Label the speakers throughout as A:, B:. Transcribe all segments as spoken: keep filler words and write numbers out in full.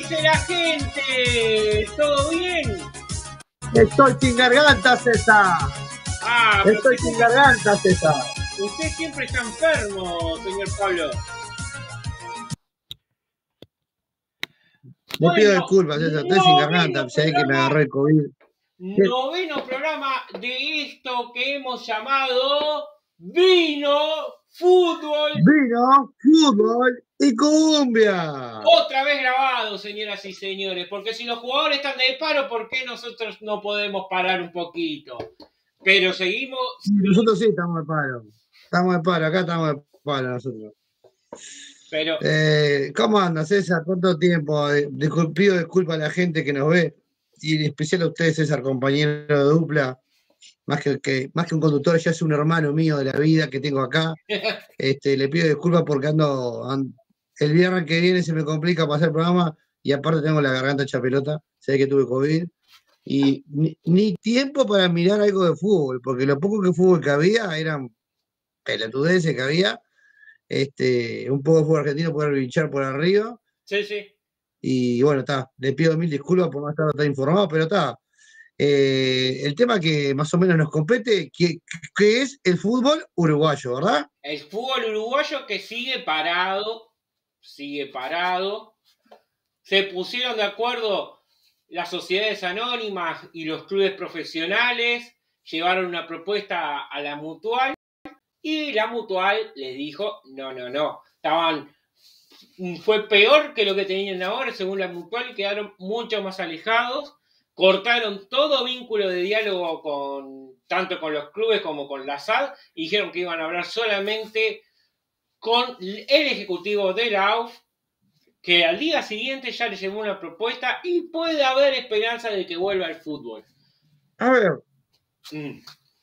A: dice la gente? ¿Todo bien?
B: Estoy sin garganta, César.
A: Ah,
B: Estoy sin garganta, César.
A: Usted siempre está enfermo, señor Pablo.
B: Le pido disculpas, César. Estoy sin garganta. Sé que me agarró el COVID.
A: Noveno programa de esto que hemos llamado Vino, Fútbol.
B: Vino, fútbol y cumbia.
A: Otra vez grabado, señoras y señores, porque si los jugadores están de paro, ¿por qué nosotros no podemos parar un poquito? Pero seguimos...
B: Sí, nosotros sí estamos de paro. Estamos de paro, acá estamos de paro nosotros.
A: Pero...
B: Eh, ¿Cómo andas, César? ¿Cuánto tiempo? Discul pido disculpas a la gente que nos ve, y en especial a usted, César, compañero de dupla. Más que, que, más que un conductor, ya es un hermano mío de la vida que tengo acá. Este, le pido disculpas porque ando, ando... El viernes que viene se me complica para hacer el programa y aparte tengo la garganta hecha pelota. Sé que tuve COVID. Y ni, ni tiempo para mirar algo de fútbol, porque lo poco que fútbol que había eran pelotudeces que había. Este, un poco de fútbol argentino poder hinchar por arriba.
A: Sí, sí.
B: Y bueno, está. Le pido mil disculpas por no estar tan informado, pero está. Eh, el tema que más o menos nos compete, que, que es el fútbol uruguayo, ¿verdad?
A: El fútbol uruguayo que sigue parado, sigue parado. Se pusieron de acuerdo las sociedades anónimas y los clubes profesionales, llevaron una propuesta a la Mutual y la Mutual les dijo, no, no, no, estaban, fue peor que lo que tenían ahora según la Mutual y quedaron mucho más alejados. Cortaron todo vínculo de diálogo con tanto con los clubes como con la S A D y dijeron que iban a hablar solamente con el ejecutivo de la A U F, que al día siguiente ya le llevó una propuesta y puede haber esperanza de que vuelva al fútbol.
B: A ver. Mm.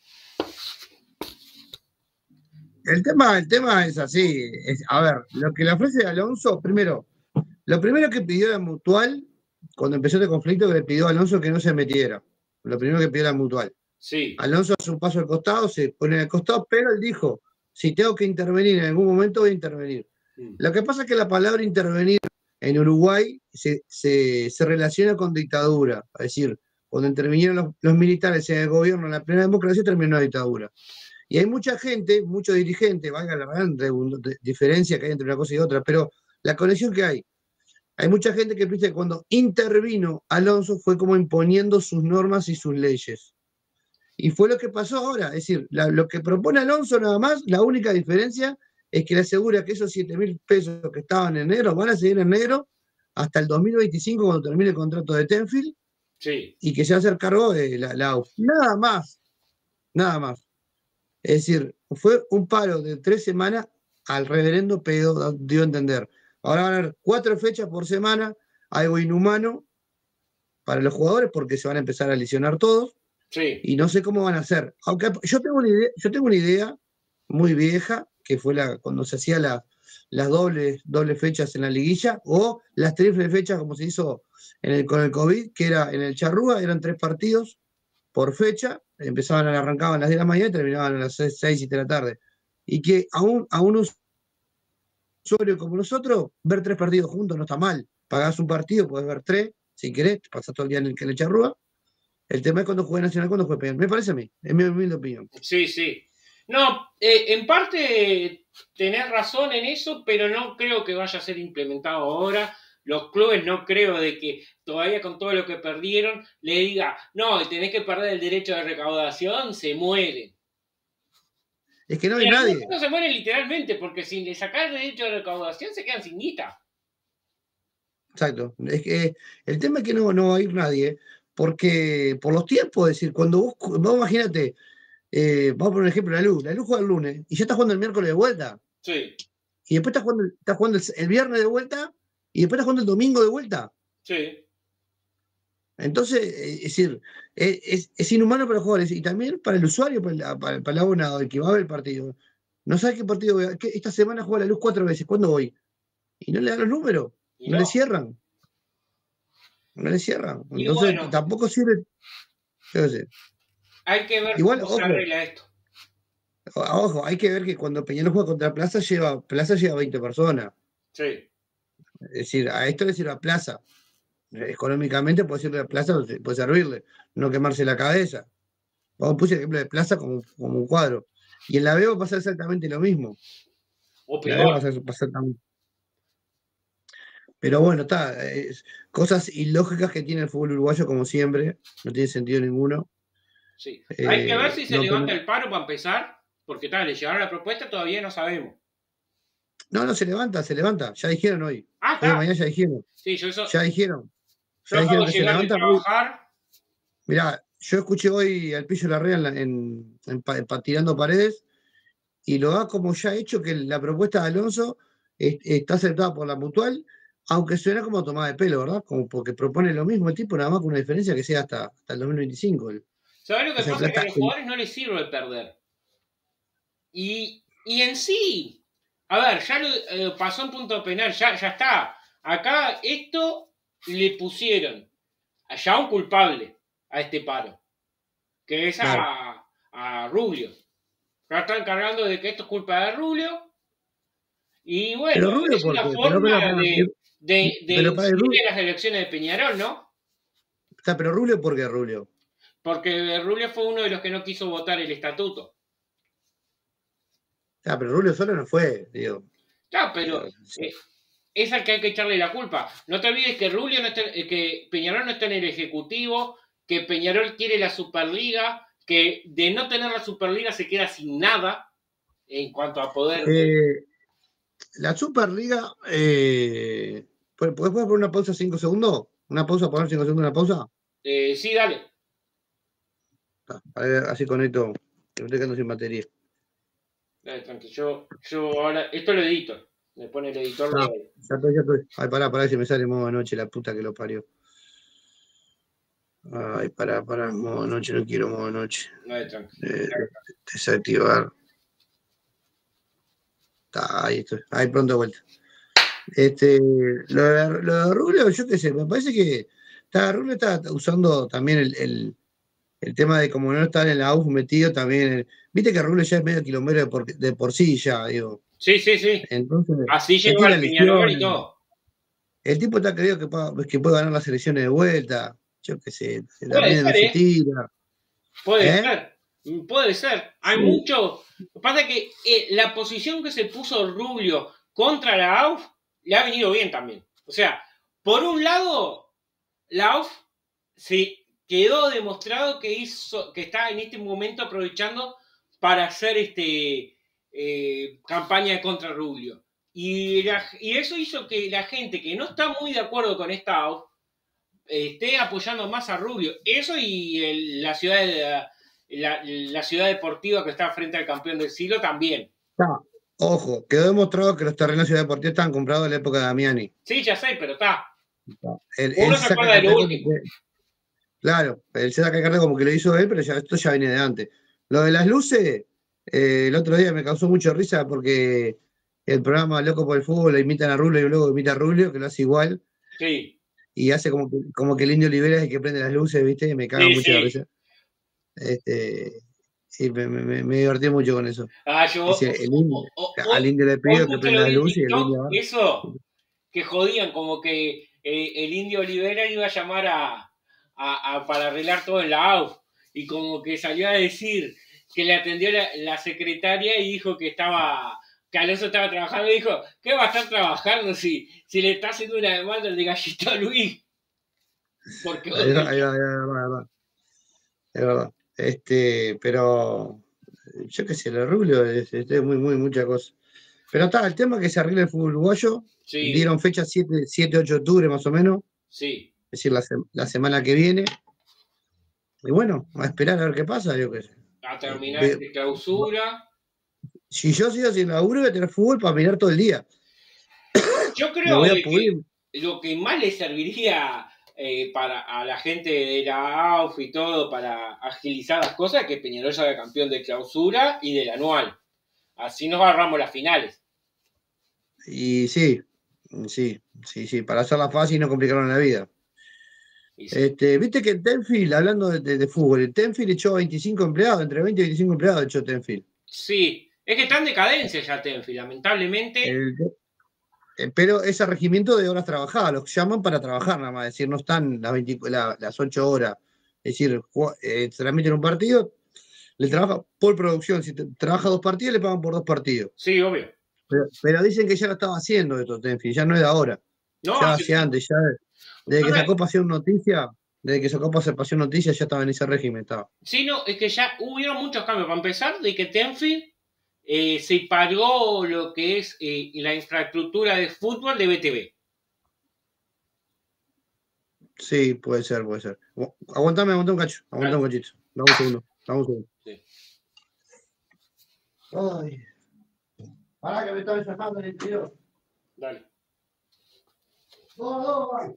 B: El tema, el tema es así. Es, a ver, lo que le ofrece Alonso, primero, lo primero que pidió la Mutual, cuando empezó este conflicto, que le pidió a Alonso que no se metiera. Lo primero que pidió la Mutual.
A: Sí.
B: Alonso hace un paso al costado, se pone al costado, pero él dijo, si tengo que intervenir en algún momento, voy a intervenir. Mm. Lo que pasa es que la palabra intervenir en Uruguay se, se, se relaciona con dictadura. Es decir, cuando intervinieron los, los militares en el gobierno en la plena democracia, terminó la dictadura. Y hay mucha gente, muchos dirigentes, valga la gran diferencia que hay entre una cosa y otra, pero la conexión que hay. Hay mucha gente que piensa que cuando intervino Alonso fue como imponiendo sus normas y sus leyes. Y fue lo que pasó ahora. Es decir, la, lo que propone Alonso nada más, la única diferencia es que le asegura que esos siete mil pesos que estaban en negro van a seguir en negro hasta el dos mil veinticinco cuando termine el contrato de Tenfield.
A: Sí.
B: Y que se va a hacer cargo de la, la A U F. Nada más. Nada más. Es decir, fue un paro de tres semanas al reverendo pedo, dio a entender. Ahora van a haber cuatro fechas por semana, algo inhumano para los jugadores porque se van a empezar a lesionar todos.
A: Sí.
B: Y no sé cómo van a hacer. Aunque yo tengo una idea, yo tengo una idea muy vieja, que fue la cuando se hacía la, las dobles, dobles fechas en la liguilla, o las triples fechas como se hizo en el, con el COVID, que era en el Charrúa, eran tres partidos por fecha, empezaban a arrancaban a las diez de la mañana y terminaban a las seis, siete de la tarde. Y que a un, a un usuario como nosotros, ver tres partidos juntos no está mal. Pagás un partido, podés ver tres, si querés, pasás todo el día en el, en el Charrúa. El tema es cuando juegue Nacional, cuando juegue Peñarol. Me parece a mí, es mi humilde opinión.
A: Sí, sí. No, eh, en parte tenés razón en eso, pero no creo que vaya a ser implementado ahora. Los clubes no creo de que todavía con todo lo que perdieron le diga, no, tenés que perder el derecho de recaudación, se mueren.
B: Es que no hay nadie.
A: No se mueren literalmente, porque si le sacás el derecho de recaudación se quedan sin guita.
B: Exacto. Es que el tema es que no, no va a ir nadie, porque por los tiempos, es decir, cuando vos, vos imagínate, eh, vamos a poner un ejemplo, la luz, la luz juega el lunes y ya está jugando el miércoles de vuelta.
A: Sí.
B: Y después está jugando, está jugando el, el viernes de vuelta y después está jugando el domingo de vuelta.
A: Sí.
B: Entonces, es decir, es, es, es inhumano para los jugadores y también para el usuario, para el, para, para el abonado, el que va a ver el partido. No sabe qué partido voy a, que esta semana juega la luz cuatro veces, ¿cuándo voy? Y no le dan los números, no, no le cierran. No le cierran.
A: Y
B: Entonces,
A: bueno,
B: tampoco sirve. Yo no sé.
A: Hay que ver
B: Igual,
A: cómo
B: ojo,
A: se arregla esto.
B: Ojo, hay que ver que cuando Peñarol juega contra Plaza, lleva, Plaza lleva veinte personas.
A: Sí.
B: Es decir, a esto le sirve a Plaza. económicamente puede servirle a Plaza, puede servirle, no quemarse la cabeza. Vamos, puse el ejemplo de Plaza como, como un cuadro. Y en la B va a pasar exactamente lo mismo.
A: O
B: La B va a
A: peor.
B: pasar, pasar también. Pero bueno, está. Cosas ilógicas que tiene el fútbol uruguayo, como siempre. No tiene sentido ninguno.
A: Sí.
B: Eh,
A: Hay que ver si se
B: no,
A: levanta
B: pero,
A: el paro para empezar, porque tal, le llegaron la propuesta, todavía no sabemos.
B: no, no se levanta, se levanta. Ya dijeron hoy.
A: Ah,
B: Hoy de
A: está.
B: mañana ya dijeron.
A: Sí, yo eso.
B: Ya dijeron.
A: Yo
B: Ya
A: acabo
B: dijeron
A: de
B: que se
A: llegar de
B: levantan hoy.
A: trabajar.
B: Mirá, yo escuché hoy al Pillo Larrea en, en, en, en, en Tirando Paredes y lo da como ya hecho que la propuesta de Alonso es, está aceptada por la Mutual, aunque suena como tomada de pelo, ¿verdad? Como porque propone lo mismo el tipo, nada más con una diferencia que sea hasta, hasta el dos mil veinticinco. El,
A: ¿Sabes lo que
B: esa
A: pasa? Que a
B: plata.
A: los jugadores no les sirve perder. Y, y en sí, a ver, ya lo eh, pasó en punto penal, ya, ya está. Acá esto le pusieron ya un culpable a este paro, que es
B: Claro.
A: a, a Rubio. Ya están cargando de que esto es culpa de Rubio. Y bueno,
B: Pero Rubio,
A: es
B: ¿por
A: una
B: qué? Pero,
A: forma
B: pero, para,
A: de, de, de
B: pero para el
A: incidir
B: Rubio,
A: en las elecciones de Peñarol, ¿no?
B: o sea, pero Rubio, ¿por qué Rubio?
A: Porque Rubio fue uno de los que no quiso votar el estatuto.
B: O sea, pero Rubio solo no fue, digo.
A: Claro, pero
B: digo,
A: eh, es al que hay que echarle la culpa. No te olvides que Rubio no está, que Peñarol no está en el Ejecutivo, que Peñarol quiere la Superliga, que de no tener la Superliga se queda sin nada en cuanto a poder.
B: eh, la Superliga, eh, ¿puedes poner una pausa cinco segundos? ¿Una pausa, poner cinco segundos, una pausa?
A: Eh, sí, dale.
B: Ah, a ver, así conecto, que me estoy quedando sin batería.
A: Dale, tranqui. Yo, yo ahora, esto lo edito. Me pone el editor
B: Ah,
A: de.
B: ya estoy, ya estoy. Ay, pará, pará, si me sale modo noche, la puta que lo parió. Ay, pará, pará, modo noche, no quiero modo noche.
A: No, tranqui.
B: Eh, desactivar. Está, ahí estoy, ahí pronto de vuelta. Este, lo de, lo de Rubio, yo qué sé, me parece que está, Rubio está usando también el, el, el tema de como no estar en la U F metido también. El, viste que Rubio ya es medio kilómetro de por, de por sí ya, digo.
A: Sí, sí, sí.
B: Entonces,
A: Así
B: él
A: llegó
B: tiene
A: al Peñarol y
B: lesiones.
A: todo.
B: El tipo está creído que, pueda- que puede ganar las elecciones de vuelta. Yo qué sé,
A: Puede
B: también no
A: ser,
B: se
A: ¿eh?
B: tira.
A: Puede
B: ¿Eh?
A: ser. Puede ser. Hay
B: Sí.
A: mucho. Lo que pasa es que eh, la posición que se puso Rubio contra la A U F le ha venido bien también. O sea, por un lado, la A U F se quedó demostrado que hizo, que está en este momento aprovechando para hacer este eh, campaña contra Rubio. Y, la, y eso hizo que la gente que no está muy de acuerdo con esta A U F esté apoyando más a Rubio. Eso y el, la ciudad de, la, la, ciudad deportiva que está frente al campeón del siglo también.
B: Está. Ojo, quedó demostrado que los terrenos de Ciudad Deportiva estaban comprados en la época de Damiani.
A: Sí, ya sé, pero está.
B: Él, él
A: Uno
B: se
A: se
B: saca
A: acuerda de lo
B: cartel como
A: último.
B: que. Claro, él se saca cartel como que lo hizo él, pero ya, esto ya viene de antes. Lo de las luces, eh, el otro día me causó mucha risa porque el programa Loco por el Fútbol le imitan a Rubio y luego imita a Rubio, que lo hace igual.
A: Sí.
B: Y hace como que, como que el Indio Olivera es el que prende las luces, ¿viste? Y me caga
A: Sí,
B: mucho la
A: sí.
B: risa. Este, y me, me, me divertí mucho con eso.
A: Ah, yo.
B: Es decir, el indio,
A: O, o,
B: al
A: hoy,
B: indio le
A: hoy
B: pido que
A: justo
B: prenda
A: lo
B: las
A: vi en
B: luces y el indio
A: TikTok.
B: va.
A: Eso. Que jodían, como que eh, el Indio Olivera iba a llamar a, a, a, para arreglar todo en la A U F. Y como que salió a decir que le atendió la, la secretaria y dijo que estaba. Que Alonso estaba trabajando y dijo, ¿qué va a estar trabajando si, si le está haciendo una demanda de Gallito a Luis? Porque
B: Ahí va, ahí va, ahí va, ahí va. Es verdad. Este, pero yo qué sé, lo Rubio es, es muy, muy, mucha cosa. Pero está, el tema es que se arregle el fútbol uruguayo.
A: sí,
B: Dieron fecha siete, ocho de octubre más o menos.
A: sí.
B: Es decir, la, la semana que viene. Y bueno, a esperar a ver qué pasa, yo qué sé.
A: A
B: Eh,
A: terminar
B: ve-
A: esta clausura.
B: si yo sigo sin laburo, voy a tener fútbol para mirar todo el día.
A: Yo
B: Me
A: creo
B: voy a
A: de que
B: pudrir.
A: lo que más le serviría eh, para a la gente de la A U F y todo para agilizar las cosas es que Peñarol salga campeón de clausura y del anual. Así nos agarramos las finales.
B: Y sí, sí, sí, sí, para hacerla fácil y no complicaron la vida.
A: Y sí.
B: Este, viste que Tenfield, hablando de, de, de fútbol, el Tenfield echó veinticinco empleados, entre veinte y veinticinco empleados echó Tenfield.
A: Sí, es que está en decadencia ya Tenfi, lamentablemente.
B: El, Eh, pero ese regimiento de horas trabajadas, los llaman para trabajar nada más, es decir, no están las, veinte, la, las ocho horas, es decir, eh, transmiten un partido, le trabaja por producción, si te, trabaja dos partidos, le pagan por dos partidos.
A: Sí, obvio.
B: Pero, pero dicen que ya lo estaba haciendo esto, Tenfield, ya no es de ahora,
A: No,
B: ya
A: hace
B: hace antes, ya desde que
A: Entonces,
B: sacó Pasión Noticia, desde que sacó Pasión Noticia ya estaba en ese régimen, estaba.
A: sí, no, es que ya hubieron muchos cambios. Para empezar, de que Tenfield eh, se pagó lo que es eh, la infraestructura de fútbol de B T V.
B: Sí, puede ser, puede ser. Aguantame, aguantame un cacho, aguantame un cachito. Dame un segundo, dame un segundo. Sí. Ay. Pará que me estaba sacando en el interior.
A: Dale.
B: No, no, no.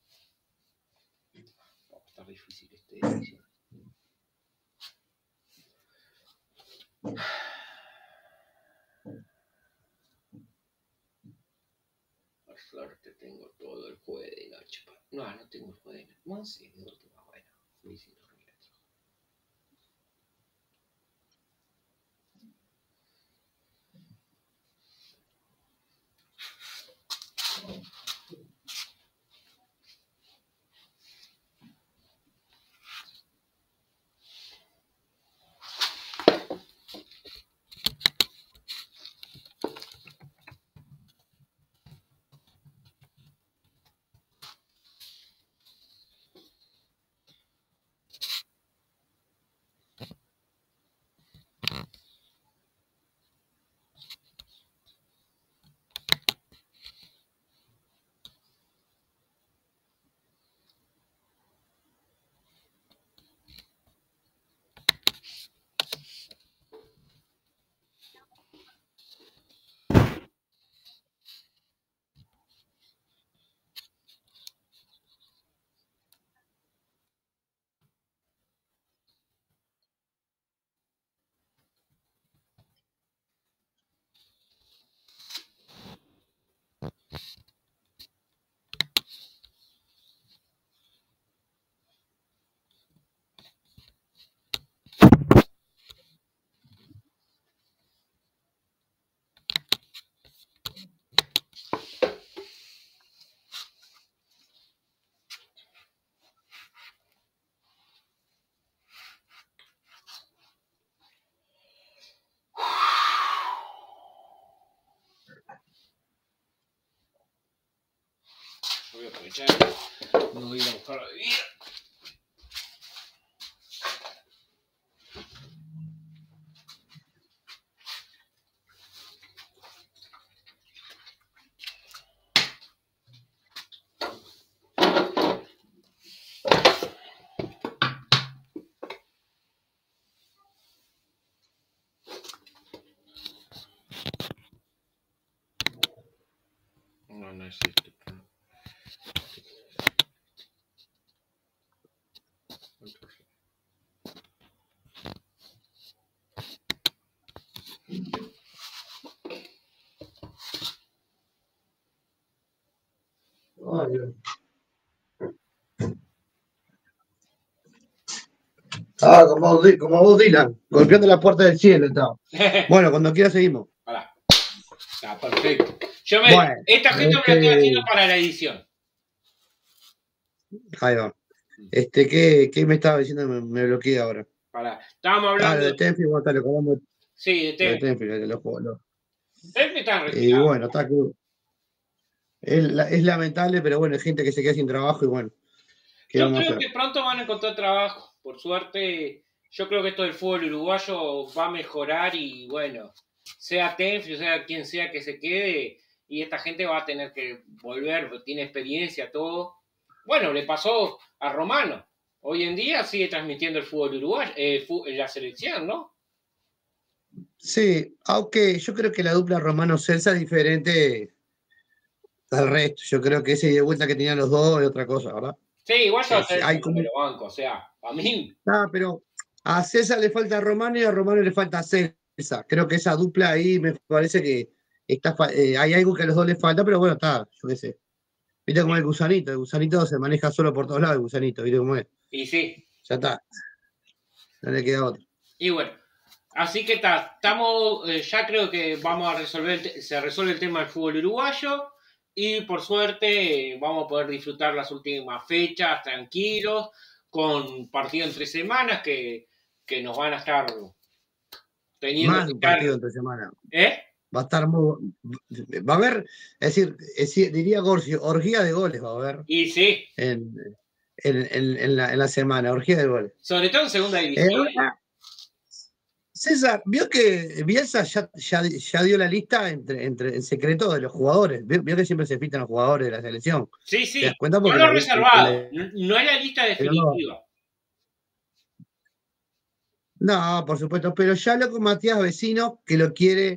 A: Está difícil este edición. Por suerte tengo todo el jueves de noche. No, no tengo el jueves de noche. No sé, de última, bueno. Fui sin dormir. Voy a aprovechar. No voy a ir a buscar la bebida. No, no es este.
B: Ay, Dios. Ah, como, como vos, Dylan, golpeando la puerta del cielo estaba. Bueno, cuando quiera seguimos.
A: Pará. Está perfecto. Yo me,
B: bueno,
A: esta gente
B: este...
A: me la estoy haciendo para la edición.
B: Ahí va. Este, ¿qué, qué me estaba diciendo? Me, me bloqueé ahora.
A: Pará. Estábamos hablando.
B: Ah, lo de Tenfield, bueno, está, lo acabamos.
A: Sí, de Tenfield.
B: Lo de Tenfield, lo juego.
A: Tenfield está retirado.
B: Y bueno, está que. Es, es lamentable, pero bueno, hay gente que se queda sin trabajo y bueno. ¿qué
A: Yo
B: vamos
A: creo
B: a hacer?
A: que pronto van a encontrar trabajo. Por suerte, yo creo que esto del fútbol uruguayo va a mejorar y bueno, sea Tenfield, sea quien sea que se quede, y esta gente va a tener que volver, tiene experiencia, todo. Bueno, le pasó a Romano. Hoy en día sigue transmitiendo el fútbol uruguayo, eh, la selección, ¿no?
B: Sí, aunque yo creo que la dupla Romano-Celsa es diferente al resto. Yo creo que ese de vuelta que tenían los dos es otra cosa, ¿verdad?
A: Sí, igual yo
B: Eh,
A: a Celsa
B: hay
A: no
B: como...
A: me lo banco, o sea, a mí.
B: Ah, pero a César le falta a Romano y a Romano le falta a Celsa. Creo que esa dupla ahí me parece que está, eh, hay algo que a los dos les falta, pero bueno, está, yo qué sé. Viste cómo es el gusanito, el gusanito se maneja solo por todos lados, el gusanito, viste cómo es.
A: Y sí.
B: Ya está. No le queda otro.
A: Y bueno, así que está, estamos, eh, ya creo que vamos a resolver, se resuelve el tema del fútbol uruguayo. y por suerte vamos a poder disfrutar las últimas fechas tranquilos, con partido entre semanas que, que nos van a estar teniendo
B: Más
A: que
B: de un
A: estar.
B: partido entre semana.
A: ¿Eh?
B: Va a estar muy. Va a haber, es decir, es decir diría Gorcio, orgía de goles va a haber.
A: Y sí.
B: En, en, en, en, la, en la semana, orgía de goles.
A: Sobre todo en segunda
B: Eh,
A: división.
B: ahora, César, vio que Bielsa ya, ya, ya dio la lista entre, entre, en secreto de los jugadores. Vio, vio que siempre se filtran los jugadores de la selección.
A: Sí,
B: ¿Te das
A: sí.
B: cuenta? Porque
A: Solo
B: la, el,
A: reservado.
B: el,
A: No es la lista definitiva.
B: no, por supuesto, pero ya habló con Matías Vecino, que lo quiere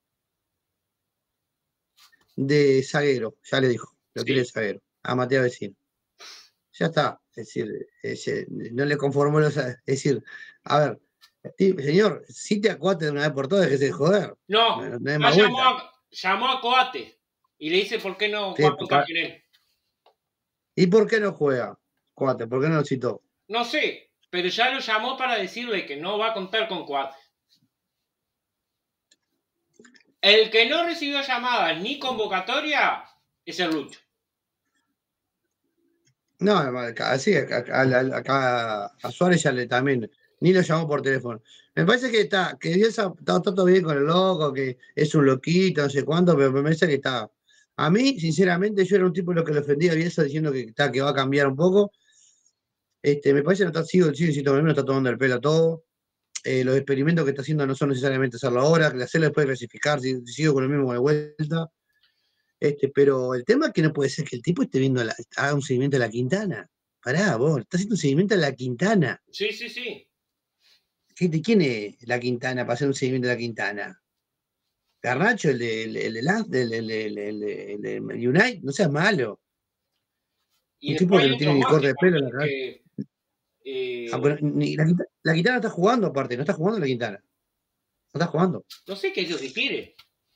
B: de zaguero, ya le dijo, lo
A: Sí.
B: quiere de zaguero, a Matías Vecino. Ya está, es decir, es, no le conformó los. Es decir, a ver, señor, si te acuate de una vez por todas, déjese de joder.
A: No,
B: No, no hay
A: ya
B: más
A: llamó
B: vuelta.
A: a, llamó a Coates y le dice por qué no
B: Sí,
A: va a contar
B: pa-
A: con él.
B: ¿Y por qué no juega? Coate, ¿por qué no lo citó?
A: No sé, pero ya lo llamó para decirle que no va a contar con Coates. El que no recibió llamadas ni convocatoria es el Lucho.
B: No, así, acá, acá a Suárez ya le también, ni lo llamó por teléfono. Me parece que está, que Bielsa está, está todo bien con el loco, que es un loquito, no sé cuánto, pero me parece que está. A mí, sinceramente, yo era un tipo de lo que le ofendía a Bielsa diciendo que, está, que va a cambiar un poco. Este, me parece que no está, sigo, sigo insisto, no está tomando el pelo a todo. Eh, los experimentos que está haciendo no son necesariamente hacerlo ahora, que hacerlo después de clasificar, si, si sigo con lo mismo de vuelta. Este, pero el tema es que no puede ser que el tipo esté viendo la, haga un seguimiento a la Quintana. Pará, vos, está haciendo un seguimiento a la Quintana.
A: Sí, sí, sí.
B: ¿De quién es la Quintana para hacer un seguimiento a la Quintana? Garnacho, el de, el, el, el, el, el, el, el, el United, no seas malo.
A: Y
B: Un tipo
A: después
B: que
A: hay
B: no tiene
A: otros
B: ni
A: más
B: corte
A: que
B: de pelo en la
A: también
B: cabeza.
A: que... Eh,
B: Ah, pero ni, la, Quintana, la Quintana está jugando aparte, no está jugando la Quintana. No está jugando.
A: no sé qué es lo que quiere.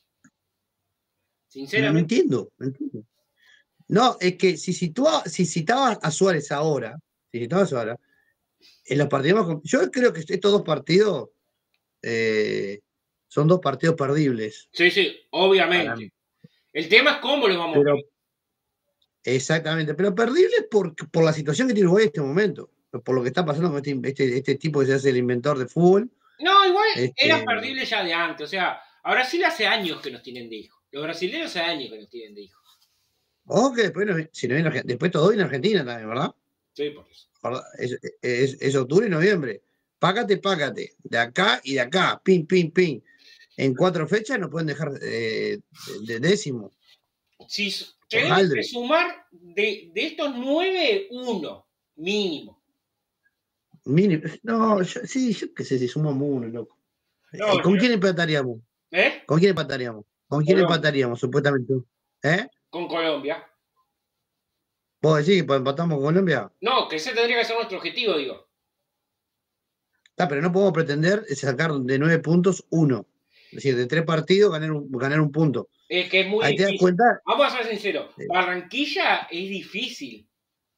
B: No, no
A: Sinceramente.
B: entiendo, no entiendo. No, es que si, sitúa, si citabas a Suárez ahora, si citabas ahora, en los partidos más, yo creo que estos dos partidos eh, son dos partidos perdibles.
A: Sí, sí, obviamente. El tema es cómo lo vamos
B: Pero,
A: a ver.
B: exactamente, pero perdibles por, por la situación que tiene Uruguay en este momento, por lo que está pasando con este, este, este tipo que se hace el inventor de fútbol.
A: No, igual era
B: Este,
A: perdible ya de antes. O sea, a Brasil hace años que nos tienen de hijo. Los brasileños hace años que nos tienen de hijo.
B: o que después, no- si no viene, después todo en Argentina también, ¿verdad?
A: Sí, por eso.
B: ¿Verdad? Es, es, es octubre y noviembre. Págate, págate. De acá y de acá. Pin, pin, pin. En cuatro fechas no pueden dejar eh, de, de décimo.
A: Si
B: Por
A: tenemos que
B: Haldre.
A: sumar de, de estos nueve, uno, mínimo.
B: Mínimo. No, yo, sí, yo qué sé si sumamos uno, loco.
A: No,
B: Eh, ¿Con
A: yo,
B: quién empataríamos?
A: ¿eh?
B: ¿Con quién empataríamos? ¿Con quién
A: Colombia.
B: empataríamos, supuestamente? ¿Eh?
A: Con Colombia.
B: ¿Vos decís que empatamos con Colombia?
A: No, que ese tendría que ser nuestro objetivo, digo.
B: Está, pero no podemos pretender sacar de nueve puntos uno. Es decir, de tres partidos ganar un, ganar un punto.
A: Es que es muy
B: Ahí te das
A: difícil.
B: cuenta.
A: Vamos a ser sinceros.
B: eh,
A: Barranquilla es difícil.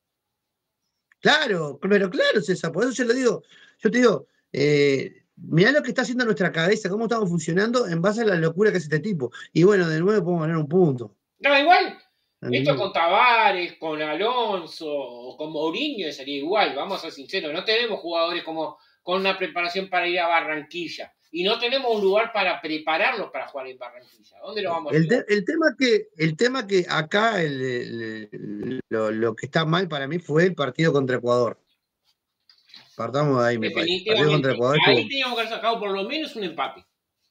B: Claro, pero claro, César, por eso yo lo digo. Yo te digo, eh, mirá lo que está haciendo nuestra cabeza, cómo estamos funcionando en base a la locura que es este tipo. Y bueno, de nuevo podemos ganar un punto.
A: No, igual. Esto
B: ¿Entendés?
A: con Tavares, con Alonso o con Mourinho sería igual, vamos a ser sinceros. No tenemos jugadores como con una preparación para ir a Barranquilla. Y no tenemos un lugar para prepararlos para jugar en Barranquilla. ¿Dónde lo vamos a
B: El,
A: llevar?
B: te- el tema que, el tema que acá el- el- lo, lo que está mal para mí fue el partido contra Ecuador. Partamos de ahí, me parece. El partido contra
A: Definitivamente.
B: Ecuador
A: Ahí
B: estuvo
A: teníamos que haber sacado por lo menos un empate.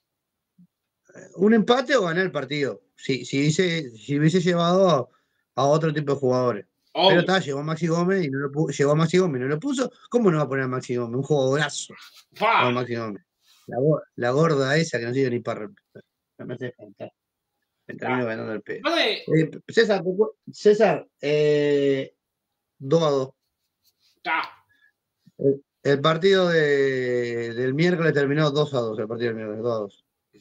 B: un empate o ganar el partido. Si, si, hubiese, si hubiese llevado a, a otro tipo de jugadores. Pero
A: Obvio.
B: está, llegó Maxi Gómez y no lo puso, llegó a Maxi Gómez y no lo puso. ¿Cómo no va a poner a Maxi Gómez? Un jugadorazo.
A: ¡Fa!
B: Como Maxi Gómez. La, go- la gorda esa que no sirve ni para. No me hace falta. Me termino ganando el pedo.
A: Entonces,
B: Eh, César, te cu- César, eh, dos a dos.
A: está.
B: El, el partido de, del miércoles terminó dos a dos. El partido del miércoles, dos a dos.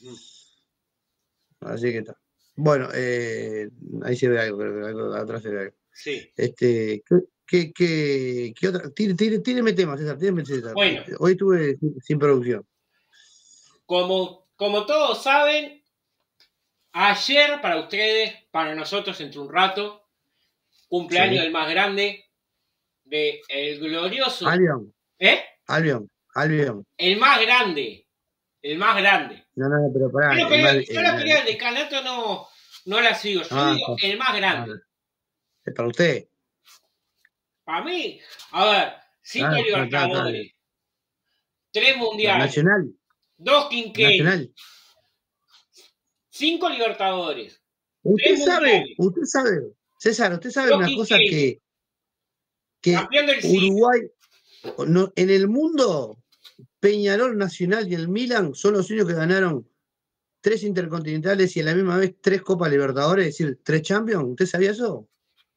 B: Así que está. Bueno, eh, ahí se ve algo, creo que algo, atrás se ve algo.
A: Sí.
B: Este, ¿qué, qué, qué, qué otra? Tire- tire- Tíreme temas, César, tíreme César.
A: Bueno.
B: Hoy estuve sin, sin producción.
A: Como, como todos saben, Ayer para ustedes, para nosotros entre un rato, cumpleaños
B: Sí.
A: del más grande, de el glorioso.
B: Albion.
A: ¿Eh?
B: Albion. Albion.
A: El más grande. El más grande.
B: No, no, no, pero pará.
A: Yo,
B: el más,
A: yo
B: el,
A: la pelea del decanato no, no la sigo. Yo
B: ah,
A: digo el más grande.
B: ah, es para usted.
A: Para mí, a ver, cinco
B: Ah,
A: Libertadores, tres mundiales,
B: Nacional.
A: dos quinquenios,
B: Nacional.
A: cinco Libertadores.
B: Usted sabe, usted sabe, César, usted sabe una cosa que, que Uruguay, no, en el mundo, Peñarol, Nacional y el Milan son los únicos que ganaron tres intercontinentales y a la misma vez tres Copas Libertadores, es decir, tres Champions. ¿Usted sabía eso?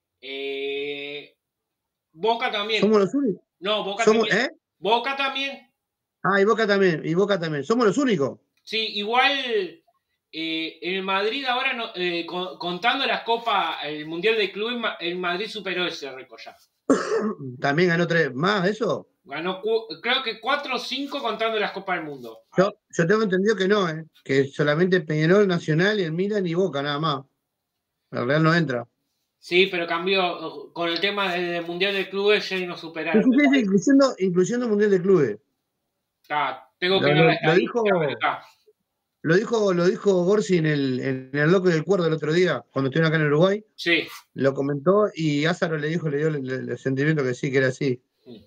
A: Eh, Boca también.
B: ¿Somos los únicos?
A: No, Boca
B: Somos,
A: también.
B: ¿eh?
A: Boca también.
B: Ah, y Boca también, y Boca también. ¿Somos los únicos?
A: Sí, igual eh, el Madrid ahora, no, eh, con, contando las copas, el Mundial de Club, el Madrid superó ese récord ya.
B: ¿También ganó tres más eso?
A: Ganó, creo que cuatro o cinco contando las Copas del Mundo.
B: Yo, yo tengo entendido que no, ¿eh? Que solamente Peñarol, Nacional y el Milan y Boca, nada más. El Real no entra.
A: Sí, pero cambió con el tema del Mundial de Clubes, ya no superaron.
B: Sí, sí, sí, incluyendo, incluyendo Mundial de Clubes.
A: Ah, tengo que
B: lo,
A: ver
B: lo, lo dijo, lo dijo, lo dijo Gorsi en el, en el Loco del Cuerdo el otro día, cuando estuvieron acá en Uruguay.
A: Sí.
B: Lo comentó y Ázaro le dijo, le dio el, el, el sentimiento que sí, que era así.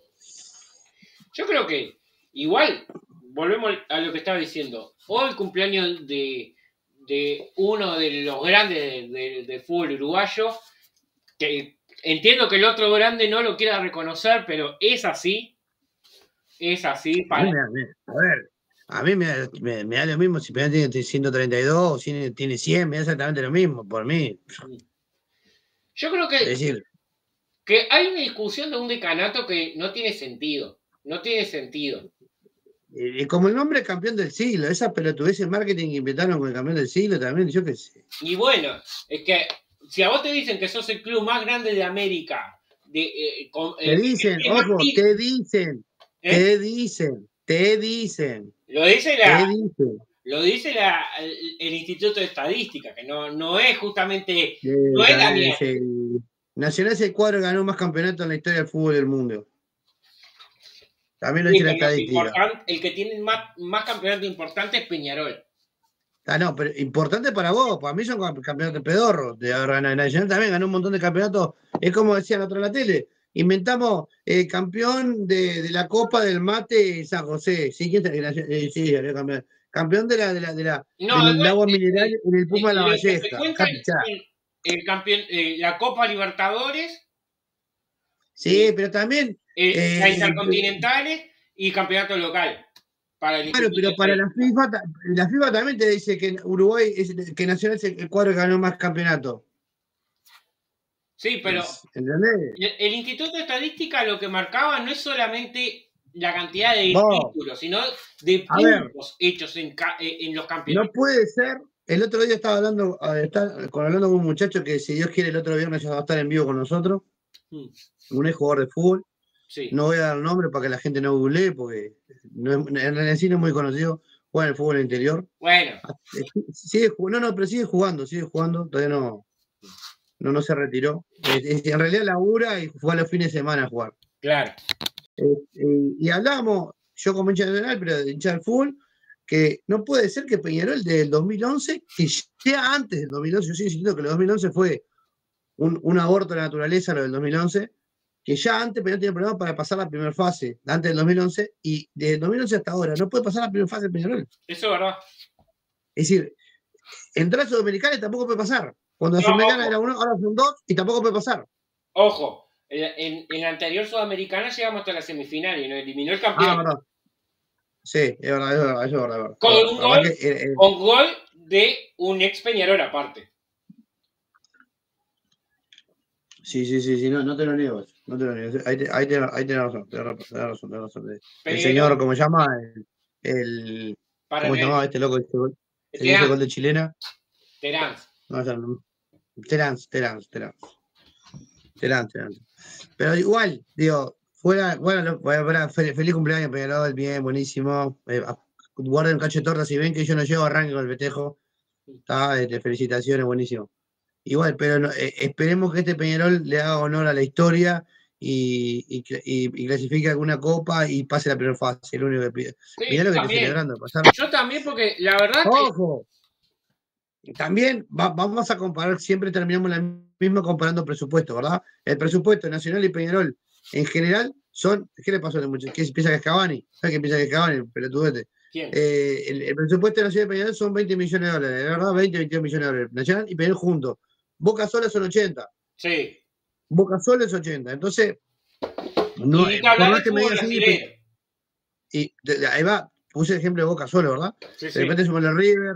A: Yo creo que, igual, volvemos a lo que estaba diciendo. Hoy el cumpleaños de, de uno de los grandes del de, de fútbol uruguayo, que entiendo que el otro grande no lo quiera reconocer, pero es así. Es así. Para...
B: A, mí me, a ver, a mí me, me, me da lo mismo si Peñarol tiene ciento treinta y dos o si tiene cien, me da exactamente lo mismo, por mí.
A: Yo creo que,
B: es decir,
A: que hay una discusión de un decanato que no tiene sentido. No tiene sentido.
B: Y como el nombre campeón del siglo, esa pelotudez en marketing que inventaron con el campeón del siglo también, yo qué sé.
A: Y bueno, es que si a vos te dicen que sos el club más grande de América, de, eh, con,
B: te
A: eh,
B: dicen,
A: eh,
B: ojo, te dicen, ¿eh? te dicen, te dicen.
A: Lo dice la,
B: te dicen.
A: Lo dice la, el, el Instituto de Estadística, que no, no es justamente,
B: Eh,
A: no es la mía.
B: Nacional es el cuadro que ganó más campeonatos en la historia del fútbol del mundo. También lo
A: Sí,
B: dice la estadística.
A: El que tiene más, más campeonatos importantes es Peñarol.
B: Ah, no, pero importante para vos, para mí son campeonatos pedorros. De Nacional también ganó un montón de campeonatos. Es como decía la otra en la tele. Inventamos eh, campeón de, de la Copa del Mate San José. Sí, ¿quién eh, sí, campeón. Campeón de la, de la, de la
A: no,
B: del
A: después,
B: agua mineral
A: eh,
B: en el Puma de la Valleja.
A: El, el campeón, eh, la Copa Libertadores.
B: Sí, eh, pero también.
A: Eh, la Intercontinentales eh, y campeonato local. Para el
B: claro, pero para la FIFA, la FIFA también te dice que Uruguay, es, que Nacional es el cuadro que ganó más campeonatos.
A: Sí, pero
B: ¿entendés?
A: El, el Instituto de Estadística lo que marcaba no es solamente la cantidad de Vos, títulos, sino de puntos hechos en, en los campeonatos.
B: No puede ser. El otro día estaba hablando, estaba, con, hablando con un muchacho que, si Dios quiere, el otro viernes ya va a estar en vivo con nosotros. Hmm. Un ex jugador de fútbol. Sí. No voy a dar el nombre para que la gente no googlee, porque no es, en el sí no es muy conocido. Juega en el fútbol interior.
A: Bueno.
B: Sigue, no, no, pero sigue jugando, sigue jugando. Todavía no, no, no se retiró. Eh, en realidad labura y juega los fines de semana a jugar.
A: Claro.
B: Eh, eh, y hablamos, yo como hincha nacional, pero de hincha del fútbol, que no puede ser que Peñarol del dos mil once, que ya antes del dos mil once, yo sigo diciendo que el dos mil once fue un, un aborto de la naturaleza, lo del dos mil once, que ya antes Peñarol tenía problemas para pasar la primera fase, antes del dos mil once, y desde el dos mil once hasta ahora no puede pasar la primera fase de Peñarol.
A: Eso es verdad.
B: Es decir, entrar a Sudamericana tampoco puede pasar. Cuando la no, Sudamericana era uno, ahora son dos, y tampoco puede pasar.
A: Ojo, en, en la anterior Sudamericana llegamos hasta la semifinal y nos eliminó el campeón.
B: Ah, verdad. Sí, es verdad, es verdad, es verdad. Es verdad.
A: Con, un gol,
B: que, eh, eh,
A: con gol de un ex Peñarol aparte.
B: Sí, sí, sí, sí, no, no te lo niego. No te lo niego. Ahí tenés ahí te, ahí te razón, te razón, te razón, te razón. El Pero, señor, ¿cómo se llama? El, el ¿cómo se llamaba este loco? Este gol? El hizo gol de chilena.
A: Terán.
B: No, ya no. Terán, Terán, Terán. Terán, Terán. Pero igual, digo, fuera, bueno, bueno feliz cumpleaños, Peñarol, bien, buenísimo. Eh, guarden un cacho de torta si ven que yo no llevo arranque con el festejo. Está, este, felicitaciones, buenísimo. Igual, pero no, eh, esperemos que este Peñarol le haga honor a la historia y, y, y, y clasifique alguna copa y pase la primera fase, es lo único que pido.
A: Sí,
B: Mirá
A: yo
B: lo que estoy
A: también.
B: celebrando, pasar.
A: Yo también, porque la verdad que.
B: ¡Ojo! También va, vamos a comparar, siempre terminamos la misma comparando presupuestos, ¿verdad? El presupuesto Nacional y Peñarol en general son. ¿Qué le pasó a este muchacho? ¿Qué piensa que es Cavani? ¿Sabes qué piensa que es Cavani? Pelotudete.
A: ¿Quién?
B: Eh, el, el presupuesto Nacional y Peñarol son veinte millones de dólares, ¿verdad? veinte, veintidós millones de dólares. Nacional y Peñarol juntos. Boca sola son ochenta.
A: Sí.
B: Boca sola es ochenta. Entonces,
A: Y
B: no,
A: ni que
B: por
A: hablar
B: más
A: del
B: que me
A: fútbol
B: digas así,
A: brasileño.
B: y de, de, ahí va, puse el ejemplo de Boca solo, ¿verdad?
A: Sí,
B: De
A: sí.
B: repente suman los River,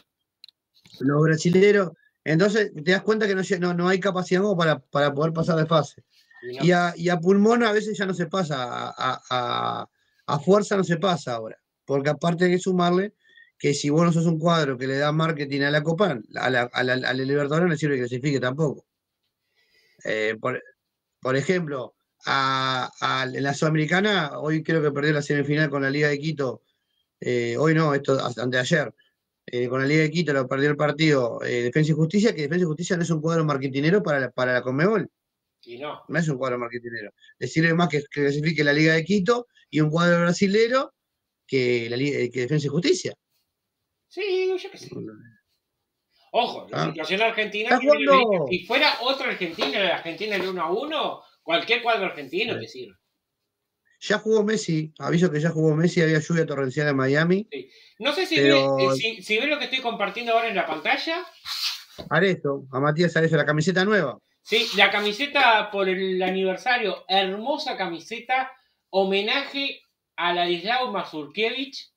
B: los brasileros. Entonces te das cuenta que no, no, no hay capacidad como para, para poder pasar de fase.
A: Y no.
B: Y, a, y a pulmón a veces ya no se pasa, a, a, a fuerza no se pasa ahora. Porque aparte hay que sumarle que si vos no sos un cuadro que le da marketing a la Copa, a la, a la, a la Libertadores no le sirve que clasifique tampoco. Eh, por, por ejemplo, a, a, en la Sudamericana, hoy creo que perdió la semifinal con la Liga de Quito. Eh, hoy no, esto anteayer. Eh, con la Liga de Quito lo perdió el partido eh, Defensa y Justicia, que Defensa y Justicia no es un cuadro marketinero para la, para la Conmebol.
A: Y no.
B: No es un cuadro marketinero. Le sirve más que, que clasifique la Liga de Quito y un cuadro brasilero que, la, que Defensa y Justicia.
A: Sí, yo qué sé. Ojo, la
B: ¿Ah?
A: situación argentina
B: ¿Estás
A: también lo he dicho.
B: jugando?
A: Si fuera otra Argentina, la Argentina el uno a uno, cualquier cuadro argentino te sirve.
B: Ya jugó Messi, aviso que ya jugó Messi, había lluvia torrencial en Miami.
A: Sí. No sé si
B: pero...
A: ve, si, si ve lo que estoy compartiendo ahora en la pantalla.
B: Arezo, a Matías Arezo, la camiseta nueva.
A: Sí, la camiseta por el aniversario, hermosa camiseta, homenaje a Ladislao Mazurkiewicz.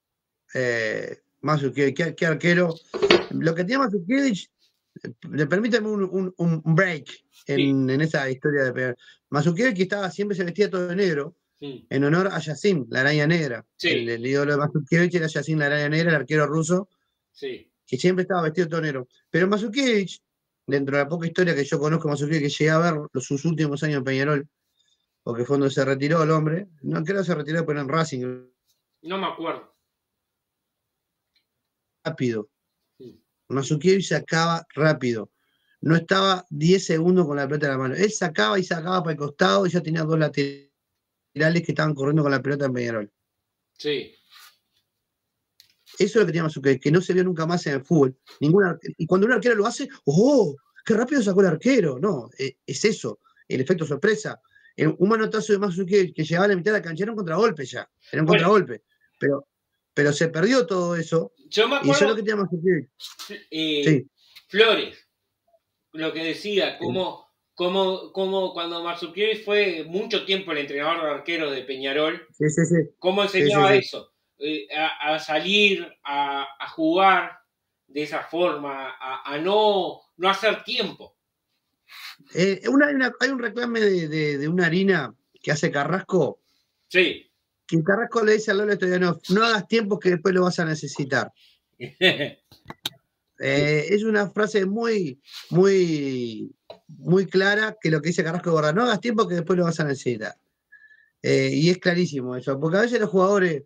B: Eh, Mazurkiewicz, qué, qué arquero. Lo que tiene Mazurkiewicz, le permíteme un, un, un break en, sí. en esa historia de Mazurkiewicz, que estaba, siempre se vestía todo de negro, sí. en honor a Yacine, la araña negra. Sí. El, el ídolo de Mazurkiewicz era Yacine, la araña negra, el arquero ruso, sí. que siempre estaba vestido todo de negro. Pero Mazurkiewicz, dentro de la poca historia que yo conozco, Mazurkiewicz, que llegué a ver los, sus últimos años en Peñarol, porque fue donde se retiró el hombre, no creo que se retiró, pero en Racing.
A: No me acuerdo.
B: Rápido. Mazurkiewicz sacaba rápido. No estaba diez segundos con la pelota en la mano. Él sacaba y sacaba para el costado y ya tenía dos laterales que estaban corriendo con la pelota en Peñarol.
A: Sí.
B: Eso es lo que tenía Mazurkiewicz, que no se vio nunca más en el fútbol. Ninguna, y cuando un arquero lo hace, ¡oh! ¡Qué rápido sacó el arquero! No, es eso, el efecto sorpresa. Un manotazo de Mazurkiewicz que llegaba a la mitad de la cancha era un contragolpe ya. Era un bueno, contragolpe. Pero, pero se perdió todo eso.
A: Yo me acuerdo,
B: y eso es lo que tenía Mazurkiewicz.
A: Eh, sí. Flores, lo que decía, cómo, cómo, cómo cuando Mazurkiewicz fue mucho tiempo el entrenador de arquero de Peñarol,
B: sí, sí, sí.
A: cómo enseñaba sí, sí, sí. eso, eh, a, a, salir, a, a jugar de esa forma, a, a no, no hacer tiempo.
B: Eh, una, una, hay un reclame de, de, de, una harina que hace Carrasco.
A: Sí.
B: Que Carrasco le dice a Lola Stoyanov, no hagas tiempo que después lo vas a necesitar. eh, es una frase muy, muy, muy clara que lo que dice Carrasco es verdad. No hagas tiempo que después lo vas a necesitar. Eh, y es clarísimo eso, porque a veces los jugadores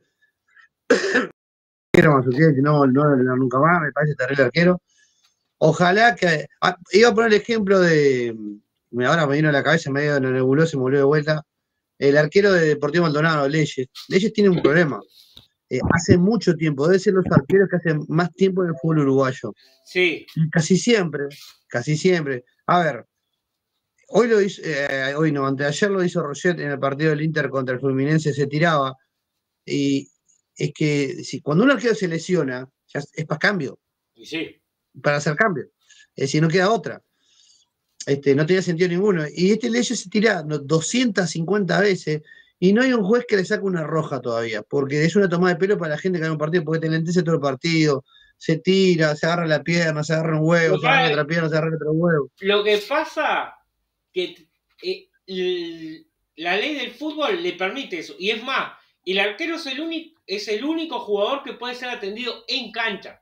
B: no, no, no, nunca más, me parece terrible arquero. Ojalá que. Ah, iba a poner el ejemplo de. Ahora me vino a la cabeza, medio nebuloso y me volvió de vuelta. El arquero de Deportivo Maldonado, Leyes. Leyes tiene un problema. Eh, hace mucho tiempo, debe ser los arqueros que hacen más tiempo en el fútbol uruguayo.
A: Sí.
B: Y casi siempre, casi siempre. A ver, hoy lo hizo, eh, hoy no, anteayer lo hizo Roget en el partido del Inter contra el Fluminense, se tiraba. Y es que si cuando un arquero se lesiona, ya es para cambio.
A: Sí.
B: Para hacer cambio. Es decir, no queda otra. Este, no tenía sentido ninguno. Y este Leyes se tira doscientas cincuenta veces y no hay un juez que le saque una roja todavía, porque es una tomada de pelo para la gente que gana un partido, porque te lentece todo el partido, se tira, se agarra la pierna, se agarra un huevo, se agarra la otra pierna, se agarra otro huevo.
A: Lo que pasa que eh, el, la ley del fútbol le permite eso, y es más, el arquero es el, único, es el único jugador que puede ser atendido en cancha.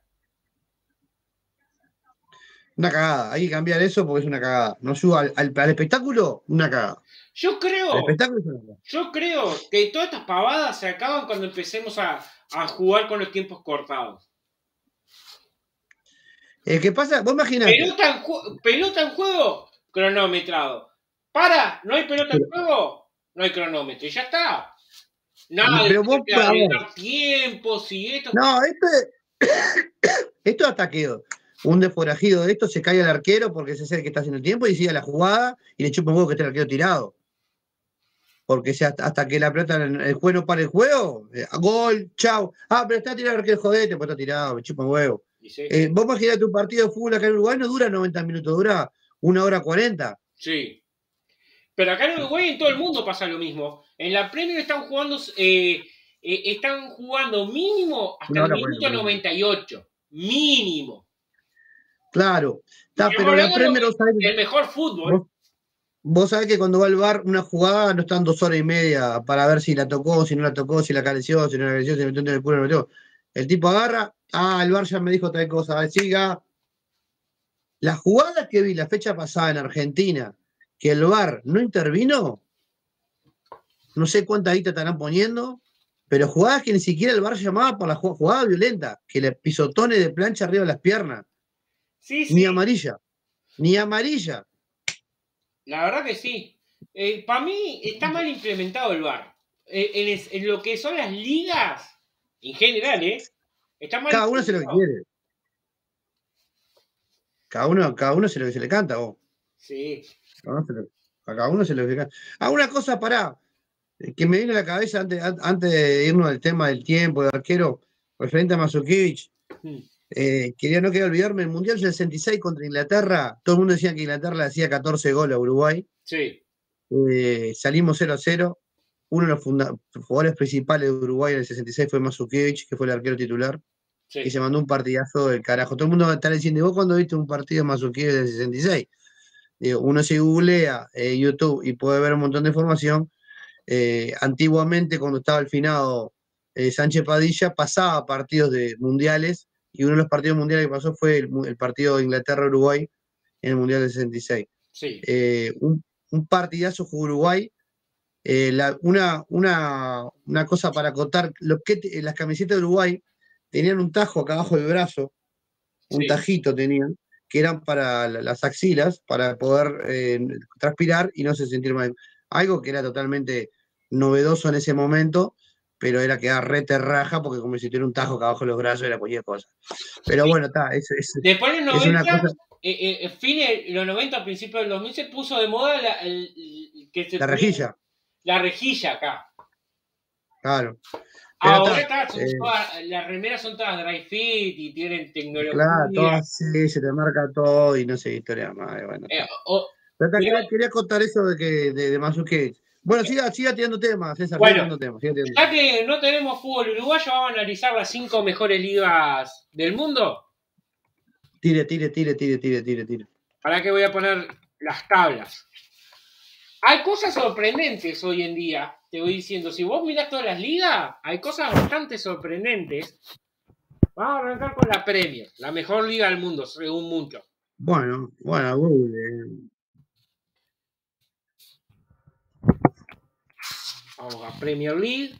B: Una cagada, hay que cambiar eso porque es una cagada. No suba al, al, al espectáculo, una cagada.
A: Yo creo, yo creo que todas estas pavadas se acaban cuando empecemos a, a jugar con los tiempos cortados.
B: Eh, ¿Qué pasa? Vos imaginate.
A: Pelota en, ju pelota en juego, cronometrado. Para, no hay pelota en juego, no hay cronómetro. Y ya está. Nada de
B: Pero vos, a ver.
A: dar tiempos y esto.
B: No, esto es, esto es ataqueo. Un desforajido de esto se cae al arquero porque ese es el que está haciendo el tiempo y sigue la jugada y le chupa un huevo que esté el arquero tirado. Porque si hasta, hasta que la pelota, el juego no para el juego, eh, gol, chau. Ah, pero está tirado el arquero, jodete, pues está tirado, me chupa un huevo. Sí. Eh, vos imaginate un partido de fútbol acá en Uruguay, no dura noventa minutos, dura una hora cuarenta.
A: Sí. Pero acá en Uruguay en todo el mundo pasa lo mismo. En la Premier están jugando, eh, eh, están jugando mínimo hasta el minuto noventa y ocho. Mínimo.
B: Claro. Está, pero la Premier,
A: lo, sabés, el mejor fútbol.
B: Vos, vos sabés que cuando va al V A R una jugada no están dos horas y media para ver si la tocó, si no la tocó, si la careció, si no la careció, si le metió en el culo, no metió. El tipo agarra, ah, el V A R ya me dijo tal cosa, siga. La jugada que vi la fecha pasada en Argentina, que el V A R no intervino, no sé cuánta guita estarán poniendo, pero jugadas que ni siquiera el V A R llamaba por la jugada violenta, que le pisotones de plancha arriba de las piernas.
A: Sí, sí.
B: Ni amarilla, ni amarilla.
A: La verdad que sí. Eh, para mí está mal implementado el V A R. Eh, en, en, lo que son las ligas, en general, ¿eh? Está mal
B: Cada uno hace lo que quiere. Cada uno, cada uno hace lo que se le canta, vos.
A: Sí.
B: Cada uno lo, a cada uno se lo que le canta. Ah, una cosa, pará, que me viene a la cabeza antes, antes de irnos al tema del tiempo, de arquero, referente a Mandzukic. Hmm. Eh, quería, no quería olvidarme, el Mundial sesenta y seis contra Inglaterra, todo el mundo decía que Inglaterra le hacía catorce goles a Uruguay.
A: Sí.
B: Eh, salimos cero a cero. Uno de los funda jugadores principales de Uruguay en el sesenta y seis fue Mandzukic, que fue el arquero titular, sí. Que se mandó un partidazo del carajo. Todo el mundo va a estar diciendo, ¿y vos cuándo viste un partido de Mandzukic del sesenta y seis? Digo, uno se googlea eh, YouTube y puede ver un montón de información. Eh, antiguamente, cuando estaba el finado eh, Sánchez Padilla, pasaba partidos de mundiales, y uno de los partidos mundiales que pasó fue el, el partido de Inglaterra-Uruguay en el Mundial del sesenta y seis.
A: Sí.
B: Eh, un, un partidazo jugó Uruguay. Eh, la, una, una, una cosa para acotar, lo que te, las camisetas de Uruguay tenían un tajo acá abajo del brazo, un sí. tajito tenían, que eran para las axilas, para poder eh, transpirar y no se sentir mal. Algo que era totalmente novedoso en ese momento, pero era quedar re terraja, porque como si tuviera un tajo acá abajo de los brazos, era cualquier cosa. Pero sí. Bueno, está, es, es,
A: después de los noventa, es una cosa... eh, eh, fin de los noventa, principios del dos mil, se puso de moda la, el, el, que se
B: la rejilla.
A: La rejilla acá.
B: Claro.
A: Pero ahora está, está, eh, todas, las remeras son todas dry fit y tienen tecnología.
B: Claro, todas, sí, se te marca todo y no sé, historia más. Bueno, eh, o, pero, pero, quería, quería contar eso de que de, de Mandzukic. Bueno, siga, siga tirando temas, César,
A: bueno,
B: tirando temas, siga tirando
A: ya que no tenemos fútbol uruguayo, vamos a analizar las cinco mejores ligas del mundo.
B: Tire, tire, tire, tire, tire, tire, tire.
A: ¿Para qué voy a poner las tablas? Hay cosas sorprendentes hoy en día, te voy diciendo. Si vos mirás todas las ligas, hay cosas bastante sorprendentes. Vamos a arrancar con la Premier, la mejor liga del mundo, según muchos.
B: Bueno, bueno, Google.
A: Vamos a Premier League.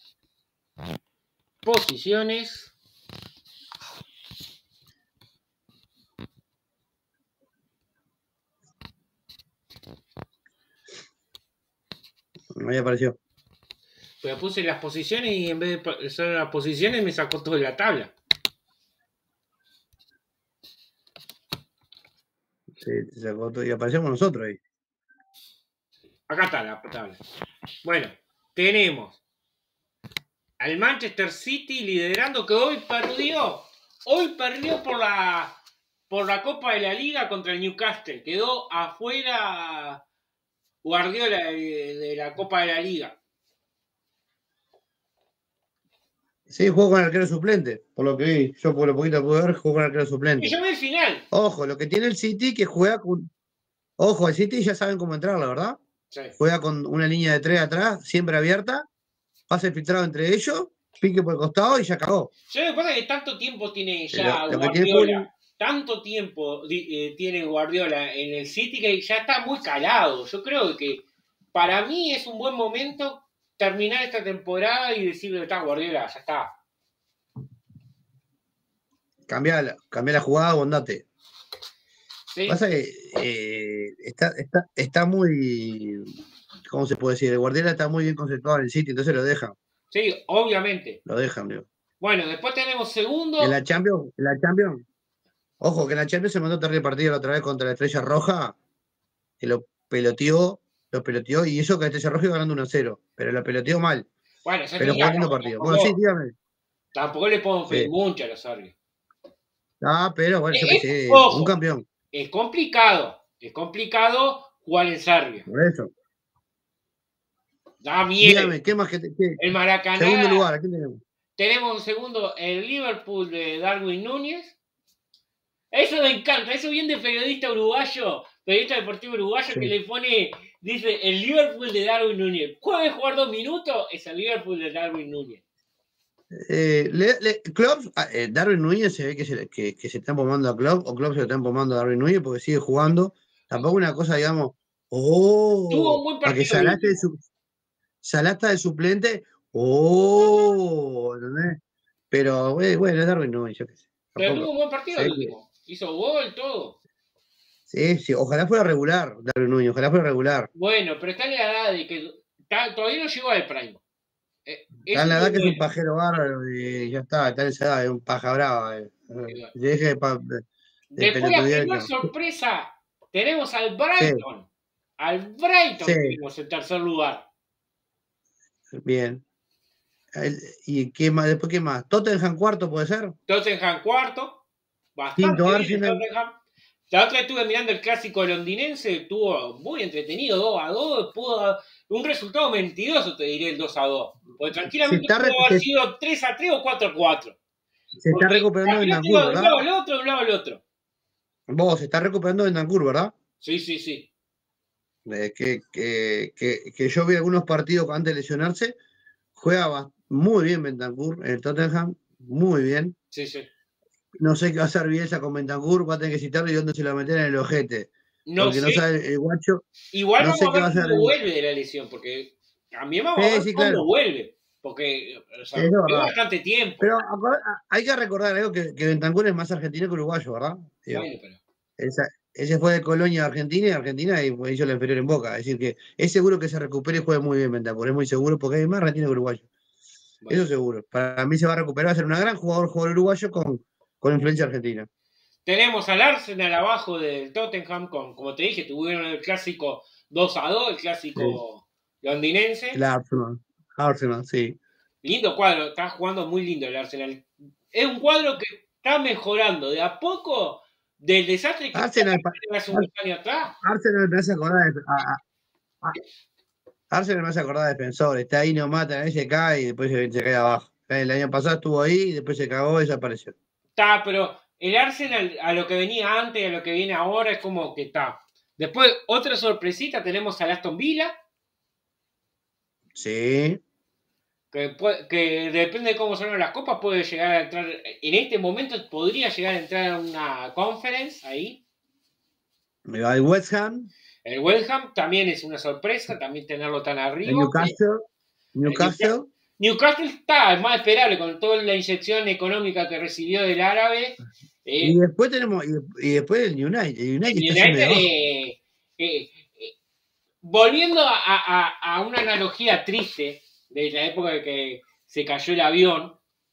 A: Posiciones.
B: Ahí apareció.
A: Pero puse las posiciones y en vez de ser las posiciones me sacó toda la tabla.
B: Sí, te sacó todo y aparecemos nosotros ahí.
A: Acá está la tabla. Bueno, tenemos al Manchester City liderando, que hoy perdió. Hoy perdió por la, por la Copa de la Liga contra el Newcastle. Quedó afuera Guardiola de, de la Copa de la Liga.
B: Sí, jugó con arquero suplente, por lo que vi. Yo por lo poquito que pude ver, jugó con arquero suplente.
A: Y yo vi el final.
B: Ojo, lo que tiene el City que juega con... Ojo, el City ya saben cómo entrar, la verdad. Sí. Juega con una línea de tres atrás, siempre abierta, pase filtrado entre ellos, pique por el costado y ya acabó.
A: Yo me pasa que tanto tiempo tiene ya lo, lo Guardiola, tiene... tanto tiempo eh, tiene Guardiola en el City que ya está muy calado. Yo creo que para mí es un buen momento terminar esta temporada y decirle, está Guardiola, ya está.
B: Cambiá la, cambiá la jugada o andate.
A: Sí.
B: Pasa que eh, está, está, está muy, ¿cómo se puede decir? El Guardiola está muy bien concentrado en el City, entonces lo dejan.
A: Sí, obviamente.
B: Lo dejan, digo.
A: Bueno, después tenemos segundo.
B: En la Champions, en la Champions, ojo, que en la Champions se mandó terrible partido la otra vez contra la Estrella Roja, que lo peloteó, lo peloteó, y eso que la Estrella Roja iba ganando uno a cero, pero lo peloteó mal.
A: Bueno, eso
B: Pero
A: es
B: jugó
A: ya,
B: lindo
A: no,
B: partido.
A: tampoco,
B: Bueno, sí, dígame.
A: tampoco le podemos pedir
B: Sí.
A: mucho a los serbios.
B: Ah, pero bueno, yo
A: Es,
B: qué sé,
A: ojo,
B: un campeón.
A: Es complicado, es complicado jugar en Serbia.
B: Por eso.
A: Da miedo.
B: Dígame, ¿qué más que te, qué?
A: El Maracaná.
B: Segundo lugar, ¿a quién tenemos?
A: Tenemos un segundo el Liverpool de Darwin Núñez. Eso me encanta, eso bien de periodista uruguayo, periodista deportivo uruguayo
B: Sí.
A: que le pone, dice, el Liverpool de Darwin Núñez. ¿Puede jugar dos minutos? Es el Liverpool de Darwin Núñez.
B: Eh, le, le, Klopp, eh, Darwin Núñez se ve que se, que, que se está empomando a Klopp, o Klopp se lo está empomando a Darwin Núñez porque sigue jugando. Tampoco una cosa, digamos,
A: Tuvo un
B: oh,
A: buen
B: para que
A: partido.
B: Salah esté de, su, Salah está de suplente, oh, ¿entendés? Pero bueno, es Darwin Núñez, yo qué sé.
A: Pero
B: Tampoco,
A: tuvo un buen partido
B: sé
A: el
B: que,
A: último. Hizo gol, todo.
B: sí, sí, ojalá fuera regular, Darwin Núñez, ojalá fuera regular.
A: Bueno, pero está en la edad de que está, todavía no llegó al prime. Eh,
B: Está en
A: eso
B: la
A: es
B: edad
A: lo
B: que es un
A: bueno.
B: pajero bárbaro y ya está, está en esa edad, es un paja brava. Eh.
A: Eh,
B: Deje de, pa- de, de
A: Después la
B: pelotudear
A: primera
B: que-
A: sorpresa, tenemos al
B: Sí,
A: Brighton. Al Brighton
B: sí,
A: tenemos en tercer lugar.
B: bien. El- ¿Y qué más? Después qué más? ¿Tottenham cuarto puede ser?
A: Tottenham cuarto.
B: Quinto
A: Bastante bien el
B: Arsenal.
A: Tottenham. La otra vez estuve mirando el clásico londinense, estuvo muy entretenido, dos a dos, pudo un resultado mentiroso, te diré, el dos a dos. Porque
B: Se
A: tranquilamente
B: está, re-
A: pudo haber
B: se,
A: sido tres a tres o cuatro a cuatro.
B: se está
A: Porque
B: recuperando
A: la pelota
B: Bentancur,
A: iba de un
B: ¿verdad?
A: lado al otro, de un lado al otro.
B: Vos, se está recuperando Bentancur, ¿verdad?
A: Sí, sí, sí.
B: Eh, que, que, que, que yo vi algunos partidos antes de lesionarse. Juega ba- muy bien Bentancur en el Tottenham, muy bien.
A: Sí, sí.
B: No sé qué va a hacer Bielsa con Bentancur, va a tener que citarlo y dónde se lo va a meter en el ojete.
A: No
B: Porque no
A: sé.
B: sabe el guacho,
A: Igual
B: no
A: vamos
B: sé
A: a
B: qué
A: ver
B: va a hacer.
A: cómo vuelve de la lesión, porque también vamos a
B: Sí,
A: ver
B: sí,
A: cómo
B: claro.
A: vuelve. Porque o sea,
B: Sí, eso es
A: lleva
B: verdad.
A: bastante tiempo.
B: Pero acor- hay que recordar algo que, que Bentancur es más argentino que uruguayo, ¿verdad? Digo,
A: Bueno, pero.
B: esa- ese fue de Colonia a Argentina y Argentina y hizo la inferior en Boca. Es decir, que es seguro que se recupere y juegue muy bien Bentancur, es muy seguro porque es más argentino que uruguayo.
A: Bueno.
B: Eso seguro. Para mí se va a recuperar, va a ser un gran jugador, jugador uruguayo con, con influencia argentina.
A: Tenemos al Arsenal abajo del Tottenham, con, como te dije, tuvieron el clásico dos a dos, el clásico sí. londinense.
B: El Arsenal. Arsenal, sí.
A: Lindo cuadro, está jugando muy lindo el Arsenal. Es un cuadro que está mejorando de a poco del desastre que
B: Arsenal,
A: fue hace unos años atrás.
B: Arsenal me hace acordar de, a, a, a, Arsenal me hace acordar de Defensor. Está ahí, no mata, ahí se cae y después se, se cae abajo. El año pasado estuvo ahí, después se cagó y desapareció.
A: Está, pero el Arsenal a lo que venía antes y a lo que viene ahora es como que está. Después, otra sorpresita, tenemos al Aston Villa.
B: Sí.
A: Que, puede, que depende de cómo salgan las copas, puede llegar a entrar, en este momento podría llegar a entrar a una conference ahí.
B: Me va el West Ham.
A: El West Ham también es una sorpresa, también tenerlo tan arriba.
B: El Newcastle. Newcastle.
A: Newcastle está, es más esperable con toda la inyección económica que recibió del árabe. Eh,
B: y después tenemos, y, y después el United. El United,
A: el
B: está
A: United
B: abajo.
A: eh, eh, eh, volviendo a, a, a una analogía triste de la época en que se cayó el avión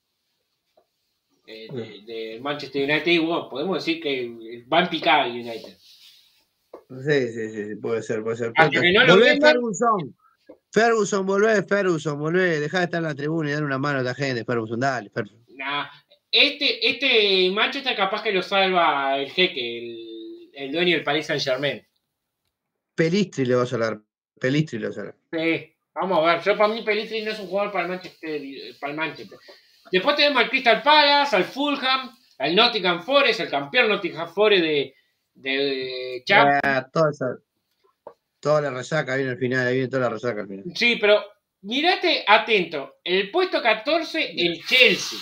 A: eh, de, de Manchester United, y bueno, podemos decir que va en picada el United.
B: Sí, sí, sí, puede ser, puede ser.
A: Hasta que no lo
B: volvé
A: vendan,
B: Ferguson. Ferguson, volvé, Ferguson, volvé. Dejá de estar en la tribuna y dar una mano a la gente, Ferguson, dale, Ferguson.
A: Nah, este, este Manchester capaz que lo salva el jeque, el, el dueño del Paris Saint Germain.
B: Pelistri le vas a hablar. Pelistri le vas a hablar.
A: Sí, vamos a ver. Yo para mí Pelistri no es un jugador para el Manchester. Para el Manchester. Después tenemos al Crystal Palace, al Fulham, al Nottingham Forest, el campeón Nottingham Forest de, de Champions.
B: Ah, toda, esa, toda la resaca viene al final, ahí viene toda la resaca al final.
A: Sí, pero mirate atento. El puesto catorce, el Chelsea.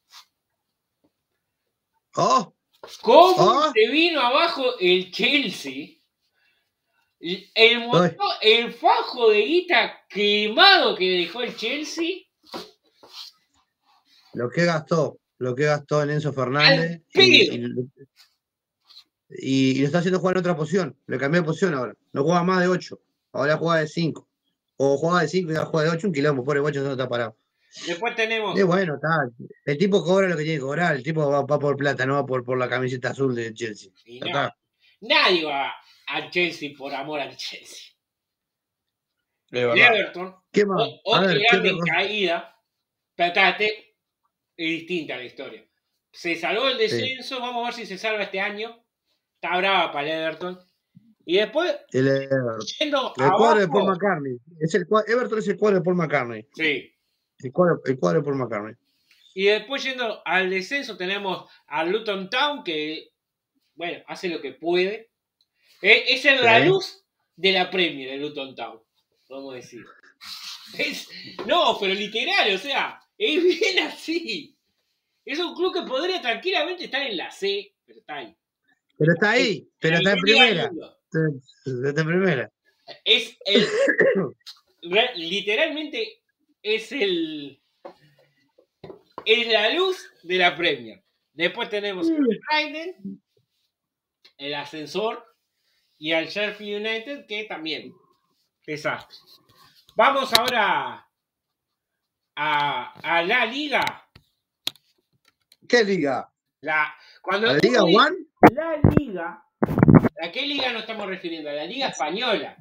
B: ¡Oh!
A: ¿Cómo
B: ¿Oh?
A: se vino abajo el Chelsea? El, montón, el fajo de guita quemado que dejó el Chelsea.
B: Lo que gastó. lo que gastó en Enzo Fernández y, y, y, y lo está haciendo jugar en otra posición. Le cambió de posición ahora. No juega más de ocho. Ahora juega de cinco. O juega de cinco y ahora juega de ocho, un quilombo. Pobre guacho, no está parado.
A: Después tenemos.
B: Y bueno, está. El tipo cobra lo que tiene que cobrar. El tipo va, va por plata, no va por, por la camiseta azul de Chelsea.
A: Y no, nadie va al Chelsea por amor al Chelsea. Everton,
B: ¿Qué más?
A: otra
B: ver,
A: grande caída. Tratate, es distinta la historia. Se salvó el descenso, sí. Vamos a ver si se salva este año. Está brava para el Everton. Y después,
B: el, Everton.
A: Yendo
B: el
A: abajo,
B: cuadro de Paul McCartney. Es el, Everton es el cuadro de Paul McCartney.
A: Sí.
B: El cuadro, el cuadro de Paul McCartney.
A: Y después, yendo al descenso, tenemos a Luton Town, que, bueno, hace lo que puede. Es en sí. La luz de la Premier, el Luton Town, vamos a decir. Es, no, pero literal, o sea, es bien así. Es un club que podría tranquilamente estar en la C, pero está ahí.
B: Pero está ahí, pero está en primera. Está en primera.
A: Es el. Literalmente es el. Es la luz de la Premier. Después tenemos el Brighton, el Ascensor y al Sheffield United, que también. Desastre. Vamos ahora a, a la Liga.
B: ¿Qué Liga?
A: La, cuando
B: ¿La Liga One?
A: La Liga. ¿A qué Liga nos estamos refiriendo? A la Liga Española.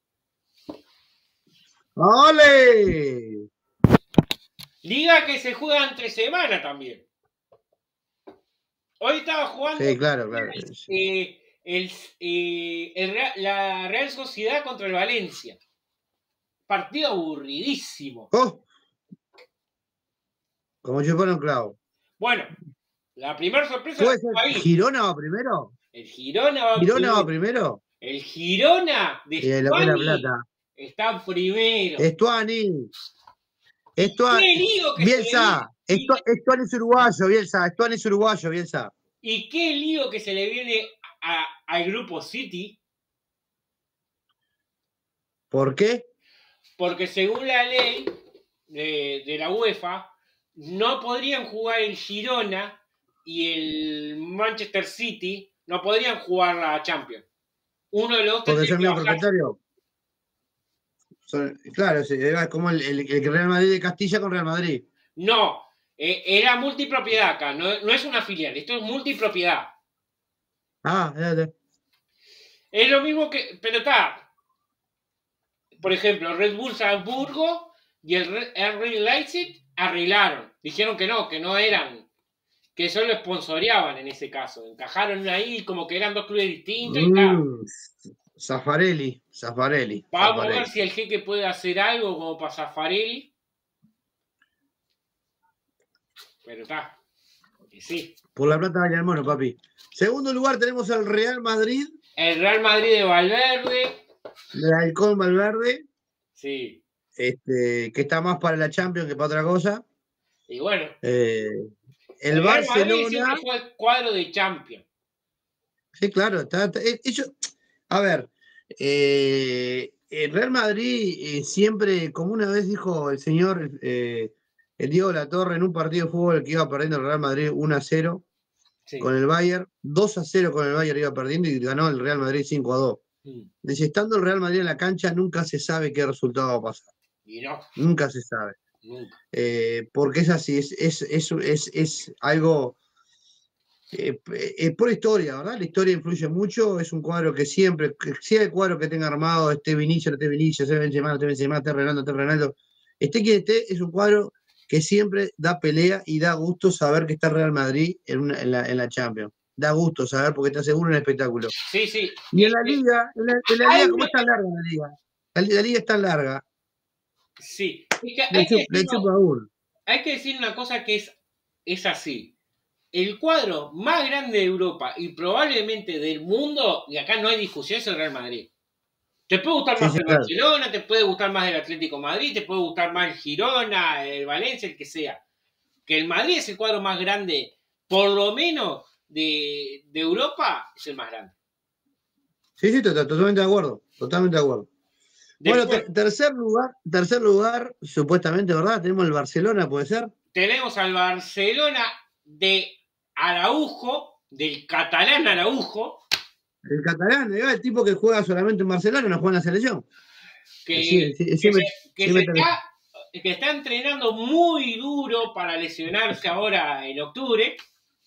B: ¡Ole!
A: Liga que se juega entre semana también. Hoy estaba jugando.
B: Sí, claro, claro.
A: Eh, el, eh, el, la Real Sociedad contra el Valencia. Partido aburridísimo.
B: Oh. Como si fuera un clavo.
A: Bueno, la primera sorpresa.
B: ¿Puede ser ahí. ¿Girona va primero?
A: El Girona va
B: ¿Girona
A: primero.
B: va primero?
A: El Girona de
B: y Estuani la plata.
A: Está primero.
B: Estuani. Estuani. Bielsa. Estu, Estuani es uruguayo, Bielsa. Estuani es uruguayo, Bielsa.
A: ¿Y qué lío que se le viene a, al grupo City?
B: ¿Por qué?
A: Porque según la ley de, de la UEFA, no podrían jugar el Girona y el Manchester City, no podrían jugar la Champions. Uno de los dos
B: porque son medio propietarios. Claro, es como el, el, el Real Madrid de Castilla con Real Madrid.
A: No, eh, era multipropiedad acá, no, no es una filial, esto es multipropiedad.
B: Ah, ya, ya.
A: Es lo mismo que, pero está, por ejemplo, Red Bull Salzburgo y el R B Leipzig arreglaron, dijeron que no, que no eran, que solo sponsoreaban en ese caso, encajaron ahí como que eran dos clubes distintos mm. y tal.
B: Zaffarelli, Zaffarelli.
A: Vamos
B: Zaffarelli.
A: a ver si el jeque puede hacer algo como para Zaffarelli. Pero está. Porque sí.
B: Por la plata vaya el mono, papi. Segundo lugar tenemos al Real Madrid.
A: El Real Madrid de Valverde.
B: De Halcón Valverde.
A: Sí.
B: Este, que está más para la Champions que para otra cosa.
A: Y bueno.
B: Eh, el,
A: el
B: Barcelona.
A: Real Madrid siempre fue el cuadro de Champions.
B: Sí, claro. Está, está, ellos, a ver. Eh, el Real Madrid eh, siempre, como una vez dijo el señor eh, el Diego Latorre en un partido de fútbol que iba perdiendo el Real Madrid uno a cero sí. con el Bayern, dos a cero con el Bayern iba perdiendo y ganó el Real Madrid cinco a dos. Sí. Dice, estando el Real Madrid en la cancha nunca se sabe qué resultado va a pasar.
A: Y no.
B: Nunca se sabe.
A: Nunca.
B: Eh, porque es así, es, es, es, es, es algo... Eh, eh, por historia, ¿verdad? La historia influye mucho, es un cuadro que siempre, que sea el cuadro que tenga armado, esté Vinicius, esté Vinicius, esté Benzema, esté Benzema, esté Ronaldo, esté Ronaldo, esté quien esté, es un cuadro que siempre da pelea y da gusto saber que está Real Madrid en, una, en, la, en la Champions. Da gusto saber porque te asegura un espectáculo.
A: Sí, sí.
B: Y en la liga, en la, en la liga, ¿cómo está larga la liga? La, la liga está larga.
A: Sí. Es que hay,
B: le chup,
A: que decir,
B: no,
A: hay que decir una cosa que es, es así. El cuadro más grande de Europa y probablemente del mundo, y acá no hay discusión, es el Real Madrid. Te puede gustar más sí, sí, el Barcelona, claro. Te puede gustar más el Atlético de Madrid, te puede gustar más el Girona, el Valencia, el que sea. Que el Madrid es el cuadro más grande, por lo menos de, de Europa, es el más grande.
B: Sí, sí, totalmente de acuerdo, totalmente de acuerdo. Después, bueno, ter tercer lugar, tercer lugar, supuestamente, ¿verdad? Tenemos el Barcelona, ¿puede ser?
A: Tenemos al Barcelona de Araujo, del catalán Araujo.
B: El catalán, el tipo que juega solamente en Barcelona, no juega en la selección.
A: Que,
B: sí, sí, sí,
A: que,
B: me,
A: se, que,
B: sí
A: se
B: me
A: está, que está entrenando muy duro para lesionarse ahora en octubre.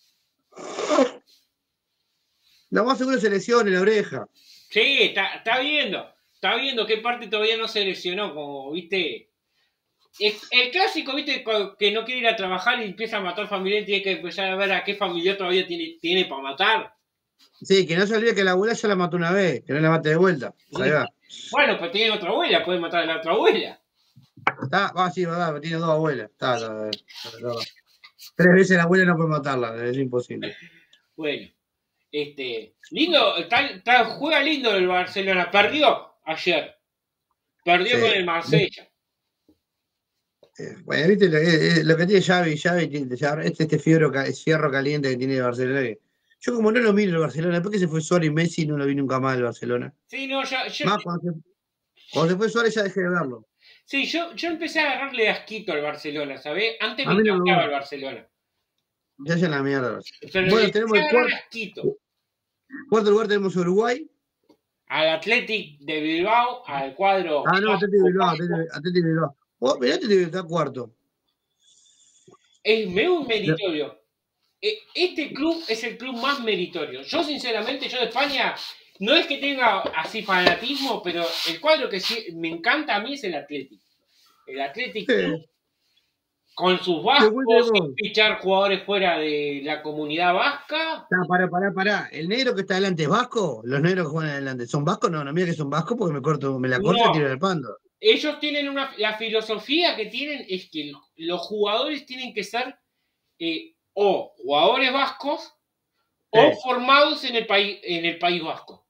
B: Lo más seguro es selección en la oreja.
A: Sí, está, está viendo. Está viendo qué parte todavía no se lesionó, como, viste. El, el clásico, viste, que no quiere ir a trabajar y empieza a matar familia y tiene que empezar a ver a qué familia todavía tiene, tiene para matar.
B: Sí, que no se olvide que la abuela ya la mató una vez, que no la mate de vuelta. Ahí va.
A: Bueno, pues tiene otra abuela, puede matar a la otra abuela.
B: Está, ah, sí, verdad, tiene dos abuelas. Está, está, está, está. Tres veces la abuela no puede matarla, es imposible.
A: Bueno, este, lindo, está, está, juega lindo el Barcelona. Perdió ayer. Perdió sí. con el Marsella.
B: Eh, bueno, viste lo, eh, lo que tiene Xavi, Xavi, este, este fierro, fierro caliente que tiene el Barcelona. Yo como no lo miro el Barcelona, después que se fue Suárez y Messi, no lo vi nunca más el Barcelona.
A: Sí, no, ya, yo...
B: Más, cuando se, cuando se fue Suárez ya dejé de verlo.
A: Sí, yo, yo empecé a agarrarle asquito al Barcelona, ¿sabés? Antes me encantaba no, el Barcelona.
B: Ya se la mierda.
A: Pero
B: bueno, tenemos el cuarto,
A: asquito.
B: cuarto lugar tenemos Uruguay.
A: Al Athletic de Bilbao, al cuadro...
B: Ah, no, Athletic de Bilbao, Athletic de Bilbao. Oh, mirá, Athletic de Bilbao está cuarto.
A: Es muy meritorio. Este club es el club más meritorio. Yo, sinceramente, yo de España, no es que tenga así fanatismo, pero el cuadro que sí me encanta a mí es el Athletic. El Athletic sí. Con sus vascos, sin fichar jugadores fuera de la comunidad vasca.
B: No, pará, pará, pará. ¿El negro que está adelante es vasco? ¿Los negros que juegan adelante son vascos? No, no, mira que son vascos porque me corto, me la corto no. y tiro el pando.
A: Ellos tienen una, la filosofía que tienen es que los jugadores tienen que ser eh, o jugadores vascos sí. o formados en el país, en el País Vasco.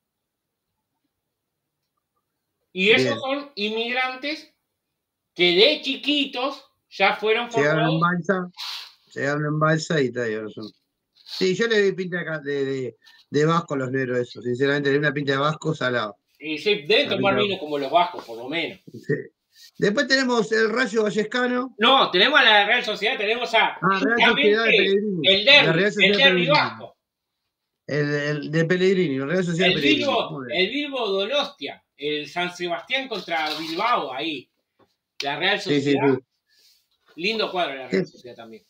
A: Y esos Bien. son inmigrantes que de chiquitos ya fueron formados.
B: Llegaron en balsa, llegaron en balsa y tal. Y son. Sí, yo le di pinta acá de, de, de vasco a los negros eso. Sinceramente, le di una pinta de vasco salado.
A: Y sí, deben tomar vino como los vascos, por lo menos.
B: Sí. Después tenemos el Rayo Vallecano.
A: No, tenemos a la Real Sociedad, tenemos a
B: ah, Real Sociedad de Pellegrini.
A: El derbi, el derbi vasco.
B: El, el de Pellegrini, la Real Sociedad
A: el
B: de Pellegrini.
A: Bilbo, el Bilbo Donostia, el San Sebastián contra Bilbao, ahí. La Real Sociedad. Sí, sí, sí. Lindo cuadro la Real sí. Sociedad también.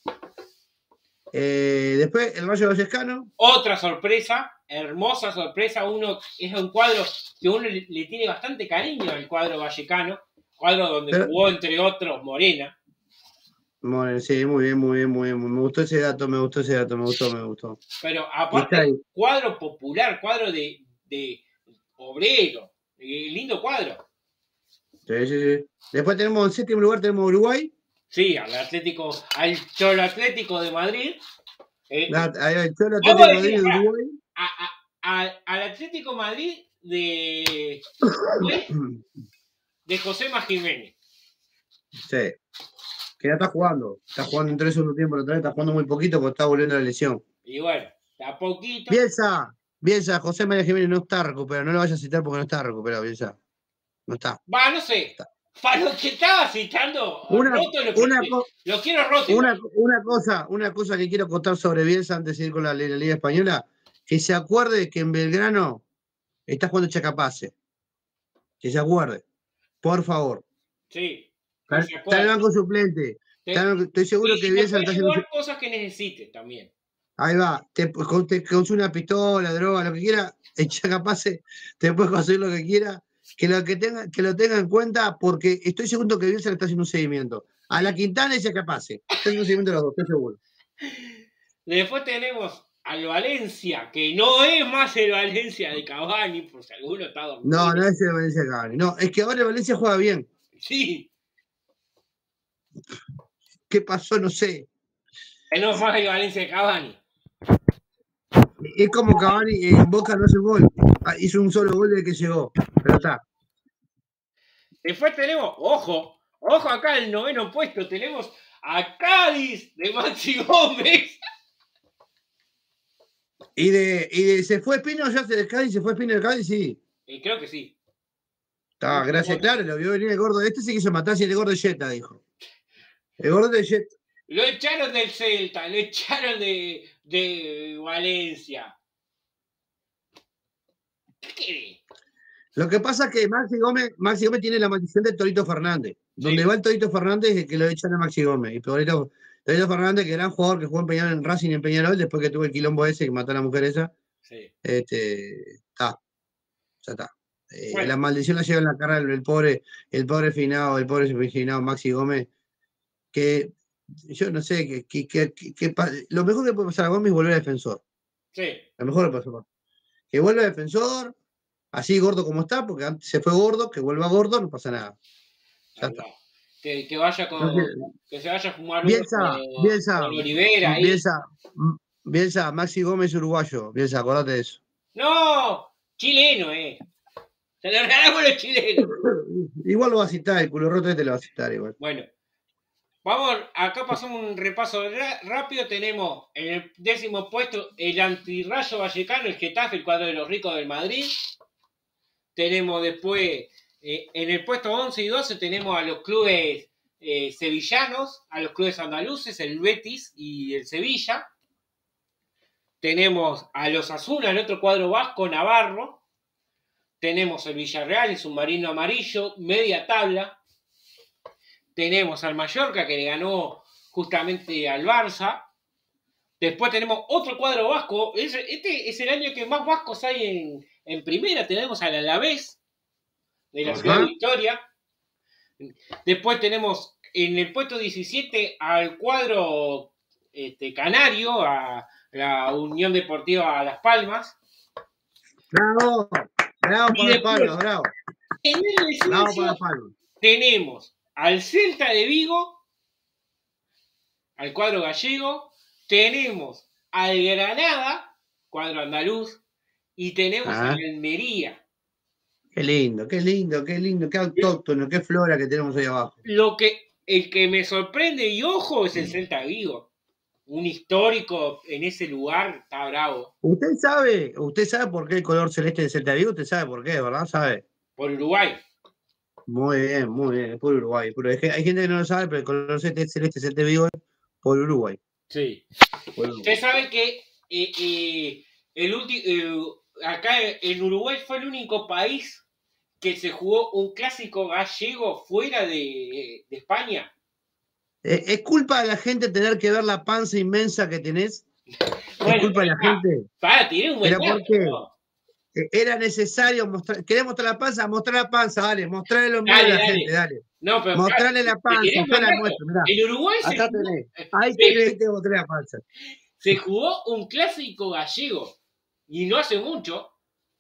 B: Eh, después el Rayo Vallecano.
A: Otra sorpresa, hermosa sorpresa. Uno es un cuadro que uno le, le tiene bastante cariño al cuadro vallecano. Cuadro donde Pero, jugó, entre otros, Morena.
B: Morena, sí, muy bien, muy bien, muy bien. Me gustó ese dato, me gustó ese dato, me gustó, me gustó.
A: Pero aparte, cuadro popular, cuadro de, de obrero. Eh, lindo cuadro.
B: Sí, sí, sí. Después tenemos en séptimo lugar, tenemos Uruguay.
A: Sí, al Atlético, al Cholo Atlético de Madrid.
B: Eh, La, al Cholo Atlético de Madrid de Uruguay.
A: A, a, a, al Atlético Madrid de, de, de Josema Jiménez.
B: Sí. Que ya está jugando. Está jugando en tres segundo tiempo, otra vez está jugando muy poquito porque está volviendo a la lesión.
A: Y bueno, está poquito.
B: Bielsa, Bielsa, José María Jiménez no está recuperado. No lo vayas a citar porque no está recuperado, Bielsa. No está.
A: Va, no sé. Está. Para lo que estaba citando,
B: una,
A: roto lo,
B: una
A: que, lo quiero roto.
B: Una, una, cosa, una cosa que quiero contar sobre Bielsa antes de ir con la, la Liga Española, que se acuerde que en Belgrano está jugando Chacapase. Que se acuerde. Por favor.
A: Sí.
B: Está, está en el banco suplente. Te, está, estoy seguro
A: y,
B: que
A: y
B: Bielsa está haciendo
A: cosas que necesite también.
B: Ahí va. Te, te consume una pistola, droga, lo que quiera. En Chacapase te puedes conseguir lo que quiera. Que lo, que, tenga, que lo tenga en cuenta porque estoy seguro que Bielsa le está haciendo un seguimiento. A la Quintana y a Chacapase. Está haciendo un seguimiento de los dos, estoy seguro.
A: Después tenemos al Valencia, que no es más el Valencia de Cavani, por si alguno está dormido.
B: No, no es el Valencia de Cavani. No, es que ahora el Valencia juega bien.
A: Sí.
B: ¿Qué pasó? No sé.
A: Que no es más el Valencia de Cavani.
B: Es como Cavani en Boca no hace un gol. Hizo un solo gol desde que llegó. Pero está.
A: Después tenemos, ojo, ojo acá en el noveno puesto, tenemos a Cádiz de Maxi Gómez.
B: ¿Y de, y de se fue Espino ya se de Cádiz? ¿Se fue Espino de Cádiz? Sí.
A: Eh, creo que sí.
B: Está, gracias, claro, lo vio venir el gordo. Este se quiso matar si el gordo de Jetta, dijo. El gordo de Jetta.
A: Lo echaron del Celta, lo echaron de, de Valencia. ¿Qué querés?
B: Lo que pasa es que Maxi Gómez, Maxi Gómez tiene la maldición de Torito Fernández. Donde
A: Sí.
B: va el Torito Fernández es que lo echan a Maxi Gómez. Y Torito, Torito Fernández, que era un jugador que jugó en Peñarol, en Racing y en Peñarol, después que tuvo el quilombo ese que mató a la mujer esa,
A: Sí.
B: este, está, ya está. Eh,
A: Bueno.
B: La maldición la lleva en la cara el, el pobre, el pobre finado, el pobre finado Maxi Gómez, que yo no sé, que, que, que, que- que pa- lo mejor que puede pasar a Gómez es volver a defensor.
A: Sí.
B: Lo mejor que puede pasar. Que vuelva a defensor, así gordo como está, porque antes se fue gordo, que vuelva gordo, no pasa nada. Ya está.
A: Que, que vaya con.
B: No, que,
A: que se vaya a fumar uno
B: Bielsa,
A: con,
B: Bielsa,
A: con Olivera ahí.
B: Bielsa, Bielsa, Maxi Gómez uruguayo. Bielsa, acordate de eso.
A: No, chileno, eh. Se lo regalamos a los chilenos.
B: Igual lo va a citar, el culo roto este lo va a citar igual.
A: Bueno, vamos, acá pasamos un repaso rápido. Tenemos en el décimo puesto el Antirrayo Vallecano, el Getafe, el cuadro de los ricos del Madrid. Tenemos después, eh, en el puesto once y doce, tenemos a los clubes eh, sevillanos, a los clubes andaluces, el Betis y el Sevilla. Tenemos a los Asuna, el otro cuadro vasco, Navarro. Tenemos el Villarreal, el submarino amarillo, media tabla. Tenemos al Mallorca, que le ganó justamente al Barça. Después tenemos otro cuadro vasco. Este es el año que más vascos hay en, en primera. Tenemos al Alavés, de la ciudad de Victoria. Después tenemos en el puesto diecisiete al cuadro este, canario, a la Unión Deportiva Las Palmas.
B: ¡Bravo! ¡Bravo para el palo! ¡Bravo!
A: En el descenso tenemos al Celta de Vigo, al cuadro gallego, tenemos al Granada, cuadro andaluz, y tenemos ah. a Almería.
B: Qué lindo, qué lindo, qué lindo, qué autóctono, qué flora que tenemos ahí abajo.
A: Lo que, el que me sorprende y ojo es el Celta de Vigo. Un histórico en ese lugar, está bravo.
B: ¿Usted sabe, usted sabe por qué el color celeste del Celta de Vigo? Usted sabe por qué, ¿verdad? ¿Sabe?
A: Por Uruguay.
B: Muy bien, muy bien, es por Uruguay. Pero hay gente que no lo sabe, pero el color celeste del Celta de Vigo es por Uruguay.
A: Sí. Por Uruguay. Usted sabe que eh, eh, el último, eh, acá en Uruguay fue el único país que se jugó un clásico gallego fuera de, de España.
B: ¿Es culpa de la gente tener que ver la panza inmensa que tenés? Bueno, ¿es culpa de la
A: para,
B: gente?
A: Para, tiré un buen
B: ¿Pero por qué? ¿no? Era necesario mostrar. ¿Querés mostrar la panza? Mostrar la panza, dale, mostrarle el ombligo a la dale. gente, dale.
A: No, pero
B: mostrarle la panza, yo la muestro, mirá.
A: En Uruguay
B: acá
A: se
B: tenés.
A: jugó,
B: Ahí tenés, te mostré la panza.
A: Se jugó un clásico gallego, y no hace mucho.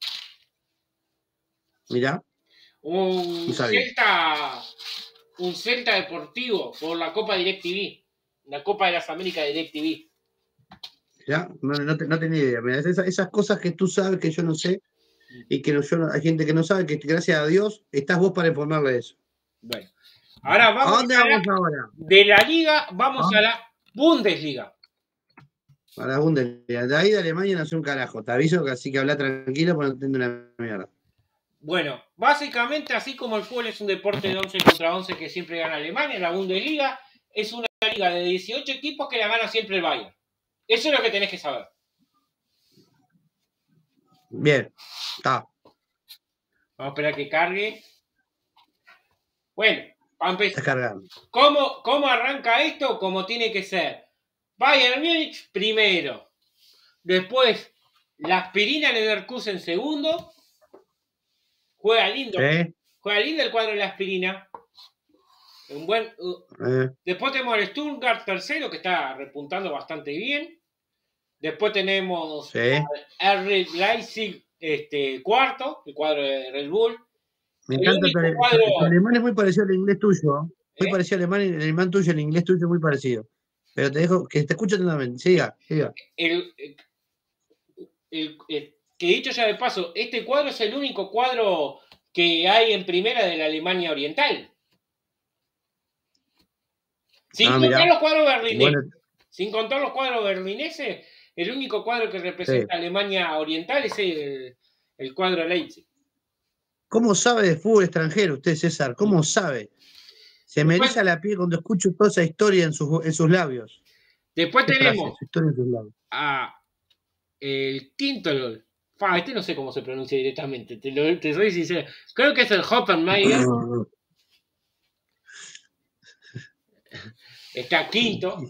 B: Mirá.
A: Un Celta. Un Celta Deportivo por la Copa DirecTV, la Copa de las Américas de DirecTV.
B: Ya, no, no, no tenía idea. Mirá, esas, esas cosas que tú sabes que yo no sé y que no, yo, hay gente que no sabe, que gracias a Dios estás vos para informarle de eso.
A: Bueno, ahora vamos
B: ¿a dónde
A: a
B: vamos
A: la,
B: ahora?
A: De la Liga vamos ¿Ah? a la Bundesliga.
B: A la Bundesliga. De ahí de Alemania no sé un carajo. Te aviso que así que habla tranquilo porque no entiendo una mierda.
A: Bueno, básicamente, así como el fútbol es un deporte de once contra once que siempre gana Alemania, la Bundesliga es una liga de dieciocho equipos que la gana siempre el Bayern. Eso es lo que tenés que saber.
B: Bien, está.
A: Vamos a esperar que cargue. Bueno, vamos a empezar.
B: Está cargando.
A: ¿Cómo, ¿Cómo arranca esto? Como tiene que ser. Bayern Múnich primero. Después, la Aspirina Leverkusen segundo. Juega lindo. ¿Eh? Juega lindo el cuadro de la Aspirina. Un buen. Uh, eh. Después tenemos el Stuttgart tercero, que está repuntando bastante bien. Después tenemos
B: ¿Sí?
A: el Red Leipzig este, cuarto, el cuadro de Red Bull.
B: Me el encanta tu, cuadro... tu alemán es muy parecido al inglés tuyo. Muy ¿Eh? parecido al alemán, el alemán tuyo, el inglés tuyo es muy parecido. Pero te dejo que te escucho atentamente. Siga, siga.
A: El, el, el, el, que dicho ya de paso, este cuadro es el único cuadro que hay en primera de la Alemania Oriental. Sin ah, contar mirá. los cuadros berlineses. Bueno. Sin contar los cuadros berlineses, el único cuadro que representa sí. Alemania Oriental es el, el cuadro Leipzig.
B: ¿Cómo sabe de fútbol extranjero usted, César? ¿Cómo sabe? Se me eriza la piel cuando escucho toda esa historia en sus, en sus labios.
A: Después
B: ¿Qué
A: tenemos
B: frase? Historia en sus labios.
A: a el Tintol. Fa, este no sé cómo se pronuncia directamente, te, lo, te soy sincero. Creo que es el Hoppenmeier. Está quinto.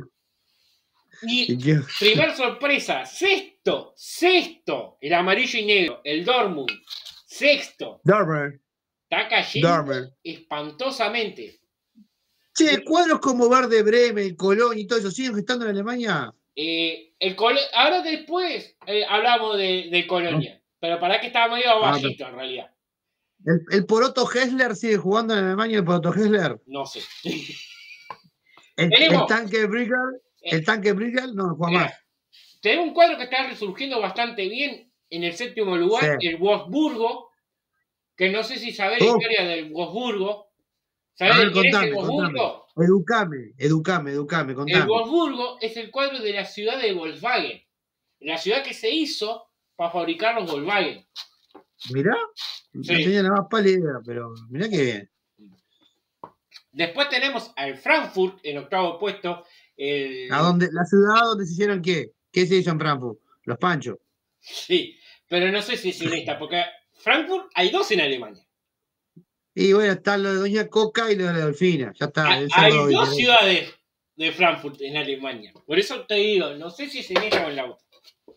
A: Y primer sorpresa, sexto, sexto, el amarillo y negro, el Dortmund. Sexto.
B: Dortmund.
A: Está cayendo
B: Dortmund.
A: espantosamente.
B: Che, cuadros como Verde Bremen, Colón y todo eso, ¿siguen estando en Alemania?
A: Eh, el Col Ahora después eh, hablamos de, de Colonia, no. Pero para que estaba medio bajito ah, en realidad.
B: ¿El, el Poroto Hessler sigue jugando en Alemania, el Poroto Hessler?
A: No sé.
B: el, el tanque Briegel, el eh, tanque Briegel no juega
A: mira,
B: más.
A: Tenemos un cuadro que está resurgiendo bastante bien en el séptimo lugar, sí. El Wolfsburgo, que no sé si sabés oh. la historia del Wolfsburgo. ¿Sabés de quién es el Wolfsburgo?
B: Educame, educame, educame, contame.
A: El Wolfsburgo es el cuadro de la ciudad de Volkswagen, la ciudad que se hizo para fabricar los Volkswagen.
B: Mirá, sí. No tenía la más pálida idea, pero mirá qué bien.
A: Después tenemos al Frankfurt en octavo puesto. El...
B: ¿A dónde, la ciudad donde se hicieron qué? ¿Qué se hizo en Frankfurt? Los panchos.
A: Sí, pero no sé si es en esta, porque Frankfurt hay dos en Alemania.
B: Y bueno, está lo de Doña Coca y lo de la Delfina. Ya está.
A: Hay, hay dos diferente. ciudades de Frankfurt en Alemania. Por eso te digo, no sé si es en esta o en la otra.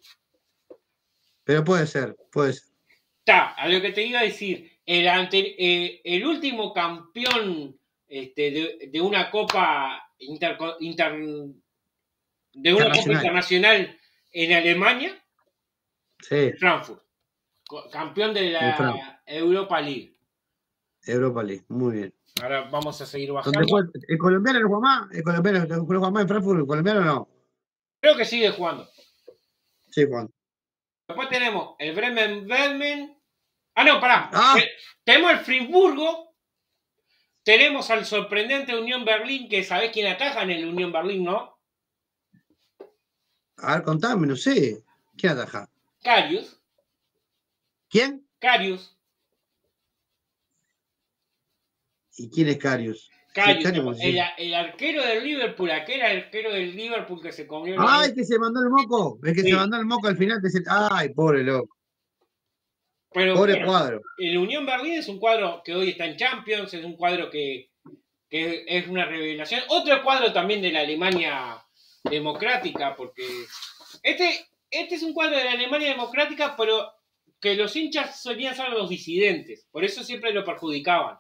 B: Pero puede ser, puede ser.
A: Está, a lo que te iba a decir, el, ante, eh, el último campeón este, de, de una copa inter, inter, de una copa internacional en Alemania,
B: sí.
A: Frankfurt. Campeón de la Europa League.
B: Europa League, muy bien.
A: Ahora vamos a seguir bajando.
B: Juega, ¿el colombiano no juega más? ¿El colombiano no juega más en Frankfurt? ¿El colombiano no?
A: Creo que sigue jugando.
B: Sí, Juan.
A: Después tenemos el Bremen Bremen. Ah, no, pará.
B: Ah.
A: Tenemos el Friburgo. Tenemos al sorprendente Unión Berlín, que sabés quién ataja en el Unión Berlín, ¿no?
B: A ver, contame, no sé. ¿Quién ataja?
A: Karius.
B: ¿Quién?
A: Karius.
B: ¿Y quién es Karius?
A: Karius, sí, Karius el, el arquero del Liverpool, aquel arquero del Liverpool que se comió.
B: ¡Ay, que se mandó el moco! El que sí. se mandó el moco al final. Que se... ¡Ay, pobre loco!
A: Pero,
B: pobre
A: bueno,
B: cuadro.
A: El Unión Berlín es un cuadro que hoy está en Champions, es un cuadro que, que es una revelación. Otro cuadro también de la Alemania democrática, porque este, este es un cuadro de la Alemania democrática, pero que los hinchas solían ser los disidentes, por eso siempre lo perjudicaban.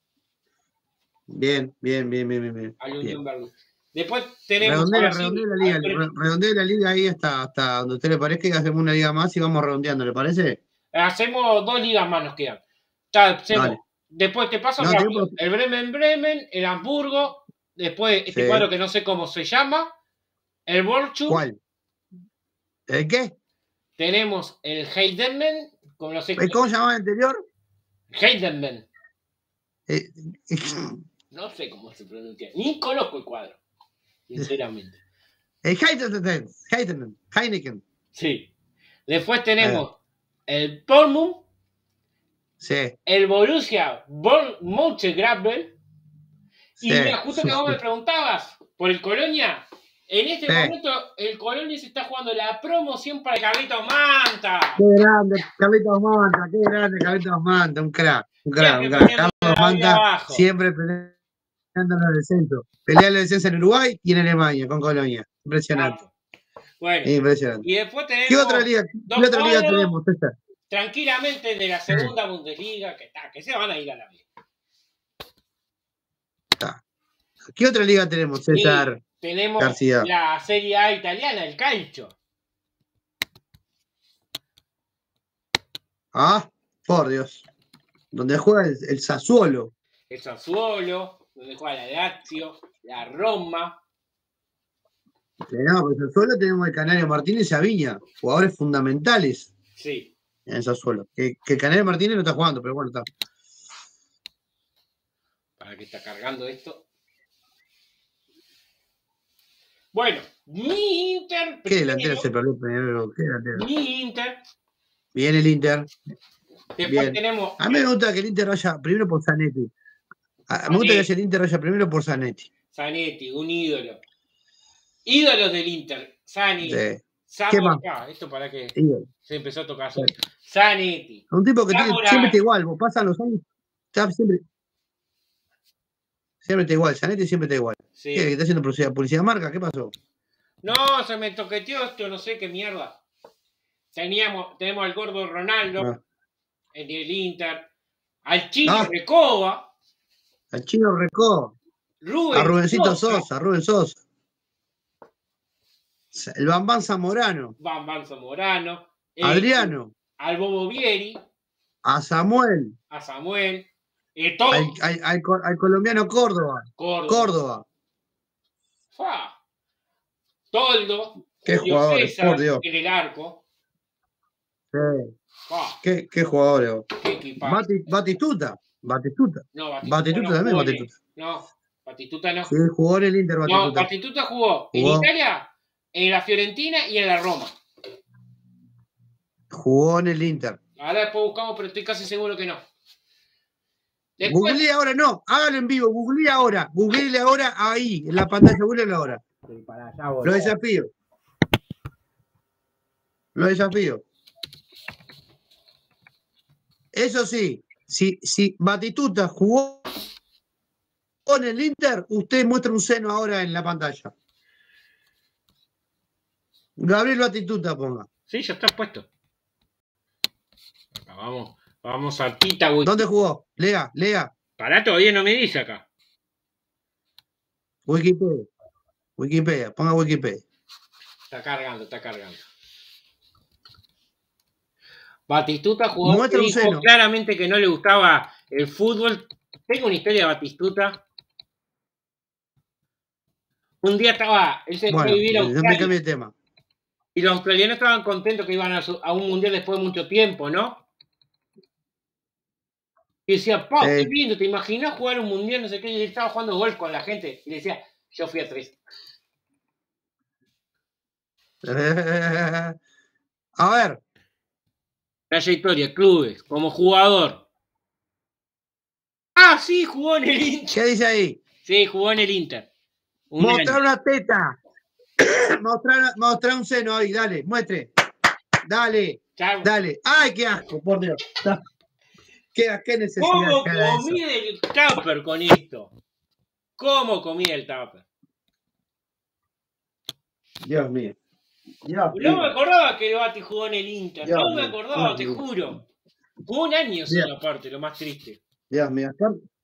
B: Bien, bien, bien, bien, bien.
A: Al Unión Berlín. Después tenemos.
B: Redondea, redondea la liga, redondea la liga ahí hasta, hasta donde a usted le parezca y hacemos una liga más y vamos redondeando, ¿le parece?
A: Hacemos dos ligas más, nos quedan. Hacemos, después te paso no, rápido. El Bremen Bremen, el Hamburgo, después este sí. cuadro que no sé cómo se llama, el Borchu.
B: ¿Cuál? ¿El qué?
A: Tenemos el Heidenmen. Como no sé
B: ¿Cómo se llamaba el anterior?
A: Heidenmen.
B: Eh,
A: No sé cómo se pronuncia. Ni conozco el cuadro, sinceramente.
B: El Heidenmen. Heidenmen. Heineken.
A: Sí. Después tenemos el Dortmund.
B: Sí.
A: El Borussia Mönchengladbach. Sí. Y mira, justo que vos me preguntabas por el Colonia. En este sí. momento, el Colonia se está jugando la promoción para Carlitos Manta.
B: Qué grande, Carlitos Manta. Qué grande, Carlitos Manta. Un crack. Un crack. Un crack. Carlos Manta siempre peleando en el descenso. Pelea el descenso en Uruguay y en Alemania con Colonia. Impresionante.
A: Ah, bueno.
B: Impresionante.
A: Y después tenemos.
B: ¿Qué otra liga, ¿qué otra liga tenemos, César?
A: Tranquilamente de la segunda Bundesliga, que está, que se van a ir a la vida.
B: ¿Qué otra liga tenemos, César?
A: Sí, tenemos
B: García.
A: La Serie A italiana, el calcio.
B: Ah, por Dios. Donde juega el, el Sassuolo.
A: El Sassuolo, donde juega la Lazio, la Roma.
B: No, en el Sassuolo tenemos el Canario Martínez y a Viña, jugadores fundamentales.
A: Sí.
B: En el Sassuolo. Que, que el Canario Martínez no está jugando, pero bueno, está.
A: ¿Para qué está cargando esto? Bueno, mi Inter.
B: ¿Qué delantero se perdió primero? ¿Qué delantero?
A: Mi Inter.
B: Bien el Inter.
A: Después
B: Bien.
A: tenemos.
B: A mí me gusta que el Inter vaya primero por Zanetti. A, me gusta que el Inter vaya primero por Zanetti.
A: Zanetti, un ídolo. Ídolos del Inter. Zanetti.
B: Sí.
A: Samu,
B: ¿Qué más?
A: acá, esto para que
B: Ídolo.
A: se empezó a tocar. Sí. Zanetti.
B: Un tipo que tiene, siempre está igual, vos pasan los años, está siempre, siempre está igual, Zanetti siempre está igual.
A: Sí.
B: ¿Qué? ¿Está haciendo publicidad, publicidad marca? ¿Qué pasó?
A: No, se me toqueteó esto, no sé qué mierda. Teníamos, tenemos al gordo Ronaldo ah. en el Inter, al chino ah. Recoba.
B: Al chino Recoba.
A: Rubén
B: a Rubencito
A: Sosa.
B: Sosa, a Rubén Sosa. El Bambán Zamorano.
A: Bambán Zamorano.
B: Adriano.
A: Eh, al Bobo Vieri.
B: A Samuel.
A: A Samuel. Eh, todo.
B: Al, al, al, al colombiano Córdoba.
A: Córdoba.
B: Córdoba.
A: Fa. Toldo.
B: Qué
A: Julio
B: jugadores,
A: César,
B: por Dios.
A: En el arco.
B: Sí. Qué, qué jugadores.
A: Qué
B: Bati, Batistuta. Batistuta.
A: No, Batistuta,
B: Batistuta
A: no
B: también, Batistuta.
A: No, Batistuta no.
B: Sí, jugó en el Inter Batistuta.
A: No, Batistuta jugó, jugó en Italia, en la Fiorentina y en la Roma.
B: Jugó en el Inter.
A: Ahora después buscamos, pero estoy casi seguro que no.
B: Después... Google ahora, no, hágalo en vivo, google ahora, google ahora ahí, en la pantalla, google ahora.
A: Sí, para allá,
B: Lo desafío. Lo desafío. Eso sí, si, si Batistuta jugó en el Inter, usted muestra un seno ahora en la pantalla. Gabriel Batistuta ponga.
A: Sí, ya está puesto. Acá vamos, vamos a Tita.
B: ¿Dónde jugó? Lea, lea.
A: Pará, todavía no me dice acá.
B: Wikipedia. Wikipedia, ponga Wikipedia.
A: Está cargando, está cargando. Batistuta jugó, dijo claramente que no le gustaba el fútbol. Tengo una historia de Batistuta. Un día estaba, él se
B: bueno,
A: fue a vivir a Australia.
B: No me cambie de tema.
A: Y los australianos estaban contentos que iban a, su, a un mundial después de mucho tiempo, ¿no? Y decía, pa, eh, qué lindo, ¿te imaginas jugar un mundial? No sé qué, y estaba jugando golf con la gente. Y le decía, yo fui a tres.
B: Eh, a ver.
A: Trayectoria, clubes, como jugador. Ah, sí, jugó en el Inter.
B: ¿Qué dice ahí?
A: Sí, jugó en el Inter.
B: Un mostrar año. Una teta. mostrar, mostrar un seno ahí, dale, muestre. Dale, Chau. Dale. Ay, qué asco, por Dios. ¿Qué, qué necesidad?
A: ¿Cómo comí el tupper con esto? ¿Cómo comí el tupper?
B: Dios mío. Dios
A: no
B: mío.
A: me acordaba que el Bati jugó en el Inter. Dios no mío. me acordaba, Dios te mío. Juro. Jugó un año solo aparte, lo más triste.
B: Dios mío.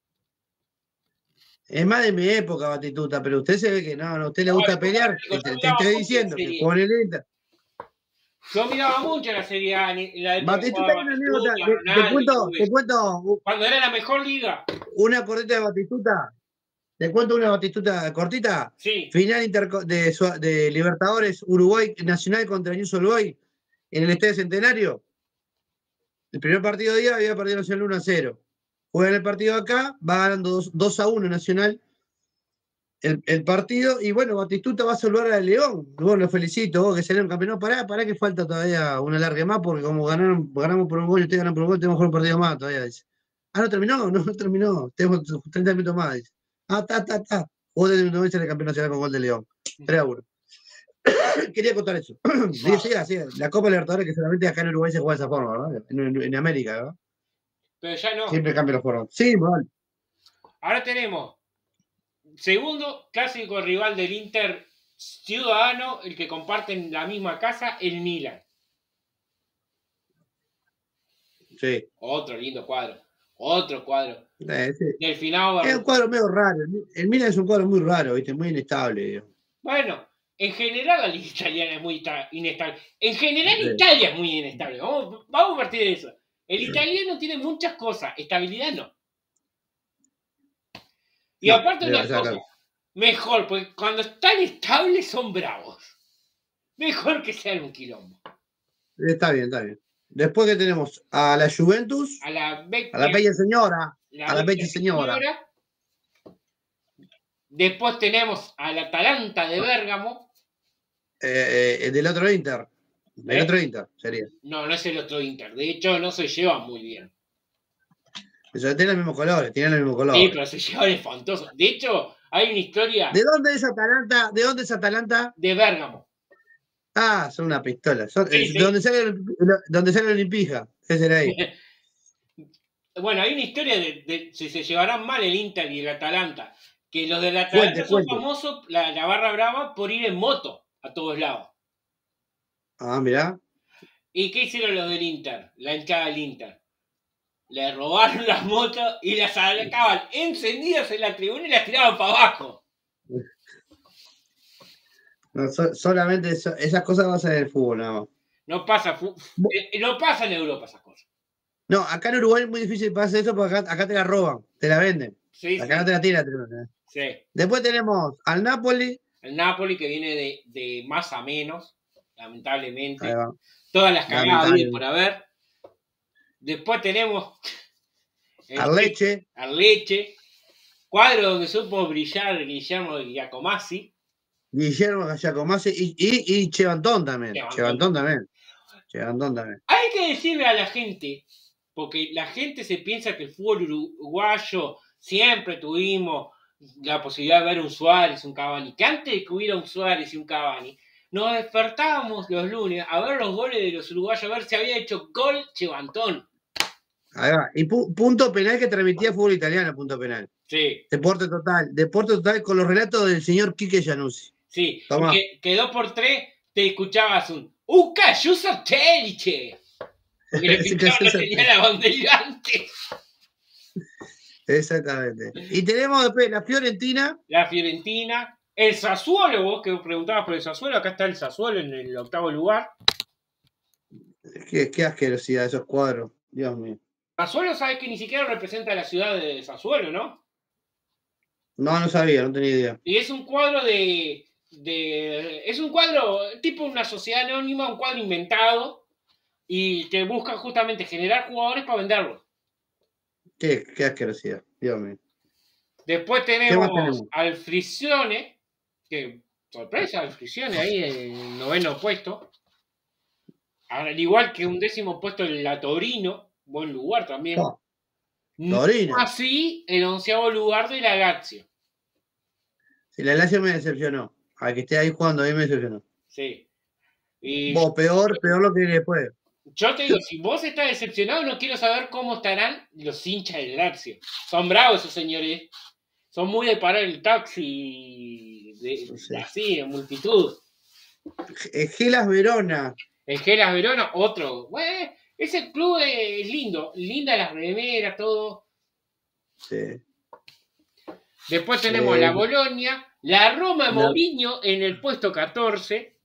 B: Es más de mi época, Batistuta, pero usted se ve que no, no a usted le gusta no, pelear. Te, te, te estoy diciendo que con el Inter.
A: Yo miraba mucho la Serie A. La
B: Batistuta hay una anécdota. Te, te, cuento, te cuento.
A: Cuando era la mejor liga.
B: Una cortita de Batistuta. ¿Te cuento una Batistuta cortita?
A: Sí.
B: Final inter de, de Libertadores Uruguay Nacional contra News Uruguay en el Estadio Centenario. El primer partido de día había perdido Nacional uno a cero. Juegan el partido acá, va ganando dos a uno Nacional el, el partido. Y bueno, Batistuta va a saludar a León. Bueno, lo felicito, vos que salieron campeones. Pará, pará que falta todavía una larga más, porque como ganaron, ganamos por un gol y ustedes ganan por un gol, tenemos que jugar un partido más todavía. Dice. Ah, no terminó, no, no terminó. Tenemos treinta minutos más. Dice. Ah, ta, ta, ta. Vos desde una vez en el campeón nacional con gol de León. tres a uno. Quería contar eso. Sí, sí, sí. La Copa Libertadores que solamente acá en Uruguay se juega de esa forma, ¿verdad? En, en, en América, ¿verdad?
A: Pero ya no.
B: Siempre cambia los formas. Sí, vale.
A: Ahora tenemos segundo clásico rival del Inter ciudadano, el que comparten la misma casa, el Milan.
B: Sí.
A: Otro lindo cuadro. Otro cuadro.
B: Eh, sí.
A: Del final.
B: Es un cuadro medio raro. El Milan es un cuadro muy raro, ¿viste? Muy inestable. Digamos.
A: Bueno, en general la liga italiana es muy inestable. En general sí. Italia es muy inestable. Vamos, vamos a partir de eso. El italiano tiene muchas cosas, estabilidad no. Y no, aparte una cosa, claro. Mejor, porque cuando están estables son bravos. Mejor que sean un quilombo.
B: Está bien, está bien. Después que tenemos a la Juventus,
A: a la, Be
B: a la Bella Señora, la a la Bella Señora. Señora.
A: Después tenemos al Atalanta de Bérgamo.
B: Eh, eh, del otro Inter. El ¿Eh? otro Inter sería.
A: No, no es el otro Inter. De hecho, no se llevan muy bien.
B: Eso tiene los mismos colores, tiene los mismos
A: Sí,
B: colores.
A: pero se llevan espantosos. De hecho, hay una historia
B: ¿De dónde es Atalanta? ¿De dónde es Atalanta?
A: de Bérgamo.
B: Ah, son una pistola. Son,
A: Sí,
B: ¿de
A: sí.
B: dónde sale, el- donde sale el Olimpija? Ese era ahí.
A: Bueno, hay una historia de, de si se llevarán mal el Inter y el Atalanta. Que los del
B: Cuente,
A: Atalanta son
B: cuente.
A: famosos, la, la barra brava, por ir en moto a todos lados.
B: Ah, mirá.
A: ¿Y qué hicieron los del Inter? La hinchada del Inter. Le robaron las motos y las sacaban encendidas en la tribuna y las tiraban para abajo.
B: No, so- solamente eso- esas cosas pasan en el fútbol, nada más.
A: No pasa, fu-
B: Bo-
A: eh, no pasa en Europa esas cosas.
B: No, acá en Uruguay es muy difícil que pase eso porque acá, acá te la roban, te la venden.
A: Sí,
B: Acá
A: sí,
B: no te la tiran. te la-
A: sí.
B: Después tenemos al Napoli.
A: El Napoli que viene de, de más a menos,
B: Ahí
A: lamentablemente.
B: va,
A: Todas las cagadas bien por
B: lamentable.
A: haber. Después tenemos el
B: Al Leche,
A: Arleche, cuadro donde supo brillar Guillermo Giacomazzi.
B: Guillermo Giacomazzi y, y, y Chevantón también.
A: Chevantón.
B: Chevantón también. Chevantón también.
A: Hay que decirle a la gente, porque la gente se piensa que el fútbol uruguayo siempre tuvimos la posibilidad de ver un Suárez, un Cavani, que antes de que hubiera un Suárez y un Cavani, nos despertábamos los lunes a ver los goles de los uruguayos, a ver si había hecho gol Chevantón.
B: Ahí va. Y pu punto penal que transmitía fútbol italiano, punto penal.
A: Sí.
B: Deporte total. Deporte total con los relatos del señor Quique Januzzi.
A: Sí.
B: Tomá.
A: Que, que dos por tres te escuchabas un ¡Uca, yo satélite! Porque le pinchaban la señal a bandeirante.
B: Exactamente. Y tenemos después la Fiorentina.
A: La Fiorentina. El Sassuolo, vos que preguntabas por el Sassuolo, acá está el Sassuolo en el octavo lugar.
B: Qué, qué asquerosidad esos cuadros. Dios mío.
A: Sassuolo, sabes que ni siquiera representa a la ciudad de Sassuolo, ¿no?
B: No, no sabía, no tenía idea.
A: Y es un cuadro de, de. Es un cuadro tipo una sociedad anónima, un cuadro inventado y que busca justamente generar jugadores para venderlos.
B: Qué, qué asquerosidad. Dios mío.
A: Después
B: ¿Qué más
A: tenemos
B: tenemos?
A: al Frisione, que sorpresa, al Frisione ahí en el noveno puesto. Al igual que un décimo puesto en la Torino, buen lugar también.
B: Oh, Torino.
A: No así el onceavo lugar de la Lazio.
B: Si la Lazio me decepcionó. A que esté ahí jugando, a mí me decepcionó.
A: Sí. Y
B: Vos, peor, peor lo que viene después.
A: yo te digo, si vos estás decepcionado, no quiero saber cómo estarán los hinchas del Lazio. Son bravos esos señores. Son muy de parar el taxi de,
B: Sí.
A: así, en multitud.
B: Gelas Verona.
A: El Gelas Verona, otro. Bueno, ese club es lindo. Linda las remeras, todo.
B: Sí.
A: Después tenemos
B: Eh,
A: la Bolonia, la Roma de
B: la-
A: Mourinho en el puesto catorce.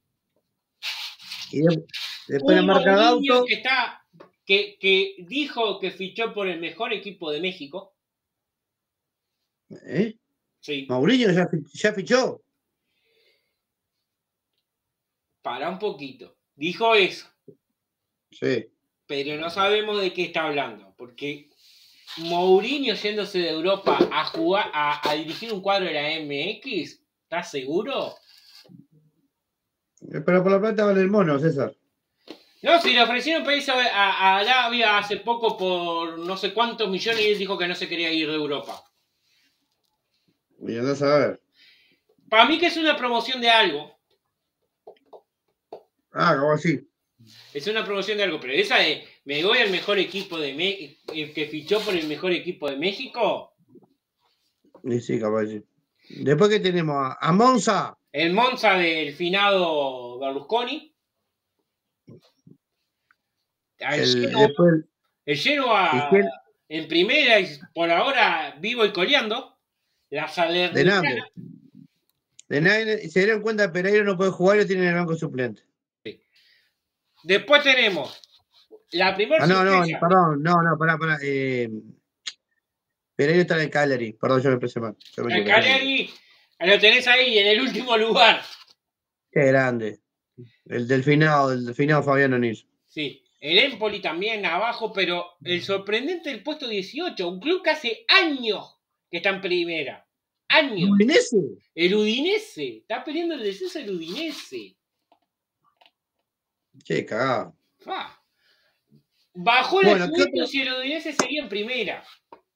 B: Y de- después la
A: Un
B: marca
A: Mourinho
B: Gauto.
A: que está, que, que dijo que fichó por el mejor equipo de México.
B: ¿Eh?
A: Sí,
B: Mourinho ya, fi- ya fichó.
A: para un poquito. Dijo eso,
B: Sí.
A: pero no sabemos de qué está hablando, porque Mourinho yéndose de Europa a jugar, a, a dirigir un cuadro de la M X, ¿estás seguro?
B: Pero por la plata vale el mono, César.
A: No, si le ofrecieron país a, a Arabia hace poco por no sé cuántos millones y él dijo que no se quería ir de Europa.
B: Y andás a ver.
A: Para mí que es una promoción de algo.
B: Ah, como así.
A: Es una promoción de algo, pero esa de me voy al mejor equipo de México, que fichó por el mejor equipo de México.
B: Y sí, capaz sí. Después que tenemos a, a Monza.
A: El Monza del finado Berlusconi. Al
B: El,
A: Genoa,
B: después,
A: el Genoa
B: el Gen-
A: en primera y por ahora vivo y coleando. La
B: de
A: Salernitana.
B: nada. De nada. Se dieron cuenta que Pereira no puede jugar y lo tiene en el banco suplente.
A: Después tenemos la primera
B: Ah, no, no,
A: sorpresa.
B: perdón, no, no, pará, pará. Eh, Pereira está en el Cagliari. Perdón, yo me expresé mal. Yo me
A: El
B: equivoqué.
A: Cagliari lo tenés ahí en el último lugar.
B: Qué grande. El del finado, el del finado Fabián Onís.
A: Sí. El Empoli también abajo, pero el sorprendente del puesto dieciocho, un club que hace años que está en primera. Años.
B: ¿Udinese?
A: El Udinese. Está peleando el descenso el Udinese.
B: Qué cagado.
A: Fa. Bajó la
B: Bueno, ¿qué
A: Juventus y el Udinese seguía en primera.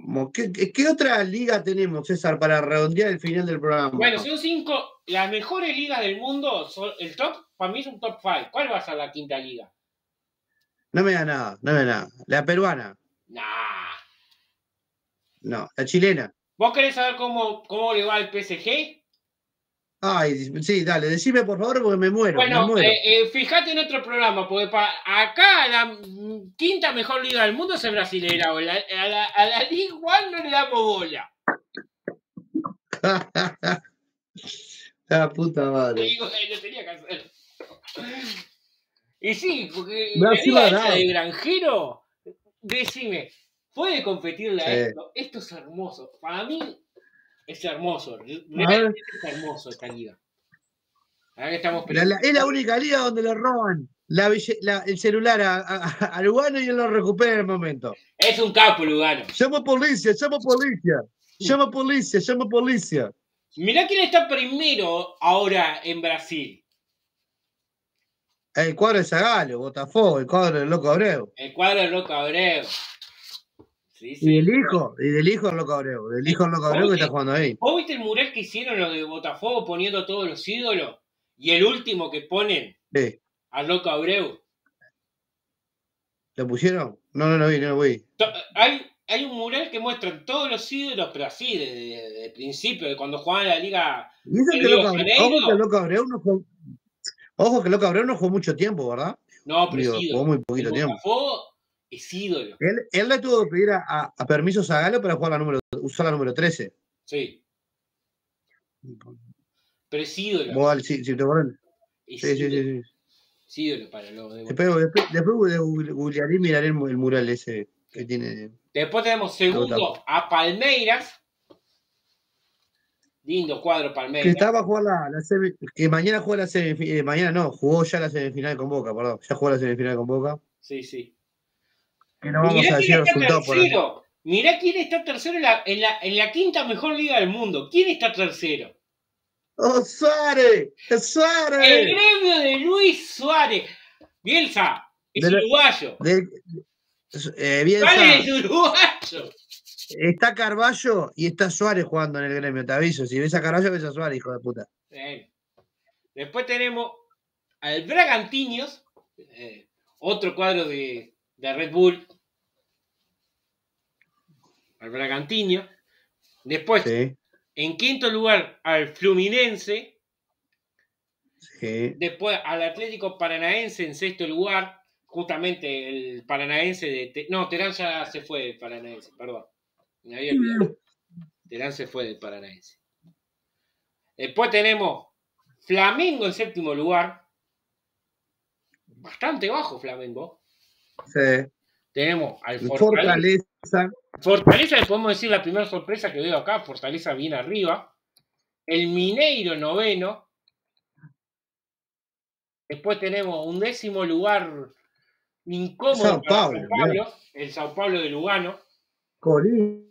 B: ¿Qué, ¿Qué otra liga tenemos, César, para redondear el final del programa?
A: Bueno, son cinco. Las mejores ligas del mundo, son, el top, para mí es un top cinco. ¿Cuál va a ser la quinta liga?
B: No me da nada, no me da nada. La peruana.
A: Nah.
B: No, la chilena.
A: ¿Vos querés saber cómo, cómo le va al P S G?
B: Ay, sí, dale, decime por favor porque me muero,
A: Bueno,
B: me muero.
A: Eh, eh, fíjate en otro programa, porque pa, acá la quinta mejor liga del mundo es el Brasileirao. A la, a la, a la Liga One no le damos bola.
B: La puta madre.
A: Digo, eh, lo tenía que hacer. Y sí, porque
B: Me
A: la liga esta
B: dado.
A: de granjero, decime, ¿puede competirle a
B: Sí.
A: esto? Esto es hermoso. Para mí es hermoso. Realmente es hermoso esta liga. Ahora que estamos
B: La, la, es la única liga donde le roban la, la, el celular a, a, a Lugano y él lo recupera en el momento.
A: Es un capo, Lugano.
B: Llama policía, llama policía. Llama policía, llama policía.
A: Mirá quién está primero ahora en Brasil.
B: El cuadro de Zagallo, Botafogo, el cuadro del Loco Abreu.
A: El cuadro del Loco Abreu. Sí, sí.
B: Y del hijo, y del hijo del Loco Abreu. Del hijo del Loco Abreu que está jugando ahí.
A: ¿Vos viste el mural que hicieron los de Botafogo poniendo todos los ídolos? Y el último que ponen
B: Sí.
A: al Loco Abreu.
B: ¿Lo pusieron? No, no lo vi, no lo vi.
A: Hay, hay un mural que muestra todos los ídolos, pero así, de, de, de principio, de cuando jugaban en la Liga.
B: ¿Y eso que Loco Abreu, ojo que el Loco Abreu no jugó, ojo que el Loco Abreu no jugó mucho tiempo, ¿verdad?
A: No, pero
B: Digo,
A: es ídolo.
B: jugó muy poquito
A: el
B: tiempo.
A: Botafogo es ídolo.
B: Él, él le tuvo que pedir a, a, a permiso Zagallo para jugar la número, usar la número trece.
A: Sí. Pero es ídolo.
B: Vos, sí, sí, te acuerdas.
A: Sí,
B: sí, sí, sí, sí.
A: Es ídolo para los de
B: Después, después, después googlearé y miraré el, el mural ese que tiene.
A: Después tenemos segundo a Palmeiras. Lindo cuadro Palmeiras.
B: Que estaba a jugar la, la semi, que mañana juega la semifinal, eh, mañana no, jugó ya la semifinal con Boca, perdón, ya jugó la semifinal con Boca.
A: Sí, sí.
B: Que no vamos
A: Mirá
B: a decir el resultado por ahí.
A: Mirá quién está tercero en la, en, la, en la quinta mejor liga del mundo. ¿Quién está tercero?
B: ¡Oh, Suárez! ¡Suárez!
A: El gremio de Luis Suárez. Bielsa, es de uruguayo.
B: De, eh, Bielsa,
A: Suárez es uruguayo.
B: Está Carballo y está Suárez jugando en el gremio, te aviso. Si ves a Carballo, ves a Suárez, hijo de puta.
A: Bien. Después tenemos al Bragantinios, eh, otro cuadro de, de Red Bull. Al Bragantino. Después, sí. En quinto lugar, al Fluminense.
B: Sí.
A: Después, al Atlético Paranaense en sexto lugar. Justamente el Paranaense de... No, Terán ya se fue del Paranaense, perdón. Me había olvidado. Terán se fue del Paranaense. Después tenemos Flamengo en séptimo lugar. Bastante bajo Flamengo.
B: Sí.
A: Tenemos al
B: Fortaleza.
A: Fortaleza. Fortaleza, le podemos decir la primera sorpresa que veo acá. Fortaleza viene arriba. El Mineiro noveno. Después tenemos un décimo lugar incómodo
B: Sao
A: para
B: Paulo,
A: Sao Paulo. El Sao Paulo de Lugano.
B: Corinthians.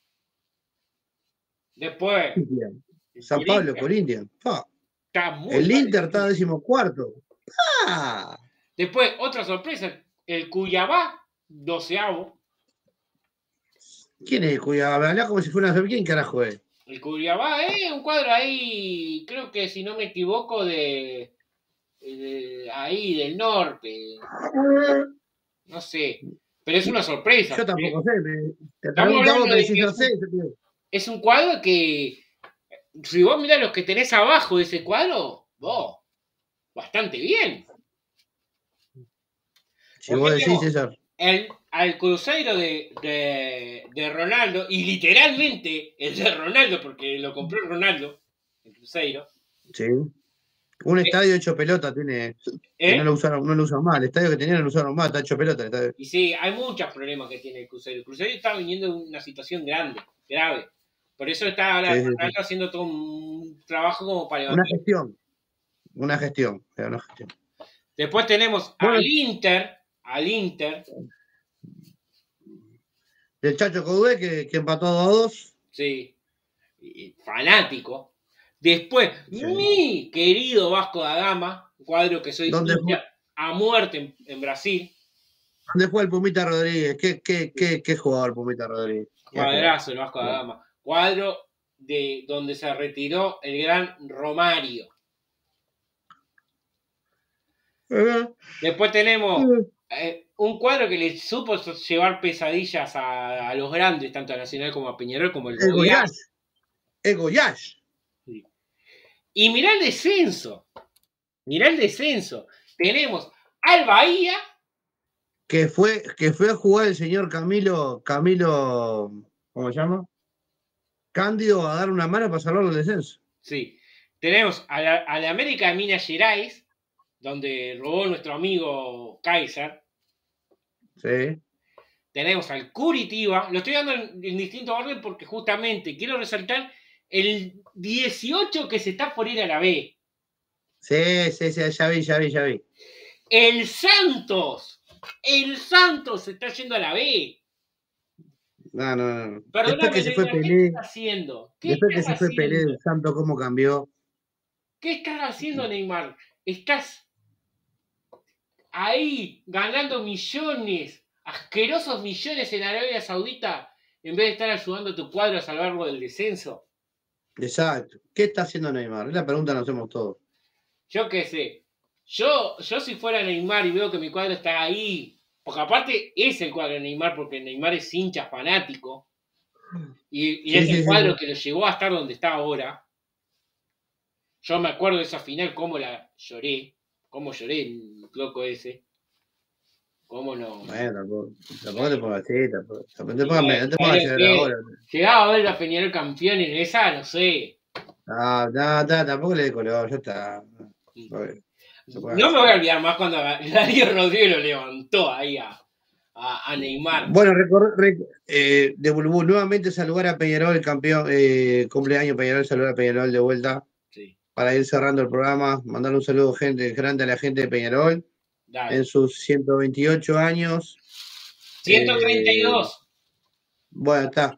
A: Después.
B: Sao Paulo, Corinthians. Ah.
A: Está muy
B: el Inter está décimo cuarto. Ah.
A: Después, otra sorpresa. El Cuyabá, doceavo.
B: ¿Quién es el Cuyabá? Me habla como si fuera una... ¿Quién carajo es?
A: El Cuyabá es eh, un cuadro ahí, creo que si no me equivoco, de, de ahí del norte. No sé. Pero es una sorpresa.
B: Yo tampoco sé. Me, te
A: Estamos
B: preguntamos, me decís,
A: de
B: no sé.
A: Un, es un cuadro que, si vos mirás los que tenés abajo de ese cuadro, vos, bastante bien.
B: Si vos decís, César.
A: El, al cruceiro de, de, de Ronaldo, y literalmente el de Ronaldo, porque lo compró Ronaldo, el cruceiro.
B: Sí. Un eh, estadio hecho pelota tiene. ¿Eh? Que no lo usaron, no lo usaron mal. El estadio que tenían no lo usaron mal, está hecho pelota. El estadio.
A: Y sí, hay muchos problemas que tiene el cruceiro. El cruceiro está viniendo de una situación grande, grave. Por eso está ahora sí, sí, sí. haciendo todo un trabajo como para...
B: Una gestión. Una gestión. Una gestión.
A: Después tenemos bueno. al Inter. Al Inter.
B: Del Chacho Coudet que, que empató a dos.
A: Sí. Fanático. Después, sí. mi querido Vasco da Gama, cuadro que soy
B: ¿Dónde
A: a muerte en, en Brasil.
B: ¿Dónde juega el Pumita Rodríguez? ¿Qué, qué, qué, qué jugador Pumita Rodríguez?
A: Cuadrazo el Vasco da Gama. Cuadro de donde se retiró el gran Romario.
B: Uh,
A: Después tenemos
B: uh,
A: eh, un cuadro que le supo llevar pesadillas a, a los grandes, tanto a Nacional como a Peñarol, como el
B: el
A: Goiás.
B: Goiás. El Goiás.
A: Sí. Y mirá el descenso. Mirá el descenso. Tenemos al Bahía.
B: Que fue, que fue a jugar el señor Camilo, Camilo, ¿cómo se llama? Cándido a dar una mano para salvar el descenso.
A: Sí. Tenemos a la, a la América de Minas Gerais, donde robó nuestro amigo Kaiser.
B: Sí.
A: Tenemos al Curitiba. Lo estoy dando en, en distinto orden porque justamente quiero resaltar el dieciocho que se está por ir a la B.
B: Sí, sí, sí, ya vi, ya vi, ya vi.
A: El Santos. El Santos se está yendo a la B.
B: No, no, no.
A: Perdóname,
B: Después que se fue
A: Neymar, ¿qué
B: Pelé,
A: estás haciendo? ¿Qué
B: después que
A: estás
B: se fue Pelé,
A: haciendo?
B: el santo cómo cambió.
A: ¿Qué estás haciendo, Neymar? Estás ahí ganando millones, asquerosos millones en Arabia Saudita, en vez de estar ayudando a tu cuadro a salvarlo del descenso.
B: Exacto. ¿Qué está haciendo Neymar? Es la pregunta que nos hacemos todos.
A: Yo qué sé. Yo, yo si fuera Neymar y veo que mi cuadro está ahí, porque aparte es el cuadro de Neymar, porque Neymar es hincha fanático, y, y
B: Sí,
A: es
B: sí,
A: el
B: sí,
A: cuadro
B: sí.
A: que lo llevó a estar donde está ahora. Yo me acuerdo de esa final, cómo la lloré, cómo lloré el loco ese. ¿Cómo no?
B: Bueno, tampoco, tampoco te pongas así, tampoco, tampoco te
A: Y
B: pongas,
A: bueno,
B: no te pongas a
A: ¿sabés
B: llorar
A: qué?
B: ahora.
A: Llegaba a ver a Peñarol campeón en esa, no sé.
B: No, no, no, tampoco le dé color, ya está. Bueno,
A: No me voy a olvidar más cuando Darío Rodríguez lo levantó ahí a, a, a Neymar.
B: Bueno, recor, rec, eh, devolvemos nuevamente saludar a Peñarol, el campeón, eh, cumpleaños Peñarol, saludar a Peñarol de vuelta.
A: Sí.
B: Para ir cerrando el programa, mandarle un saludo gente, grande a la gente de Peñarol.
A: Dale.
B: En sus ciento veintiocho años.
A: ciento treinta y dos.
B: Eh, bueno, está.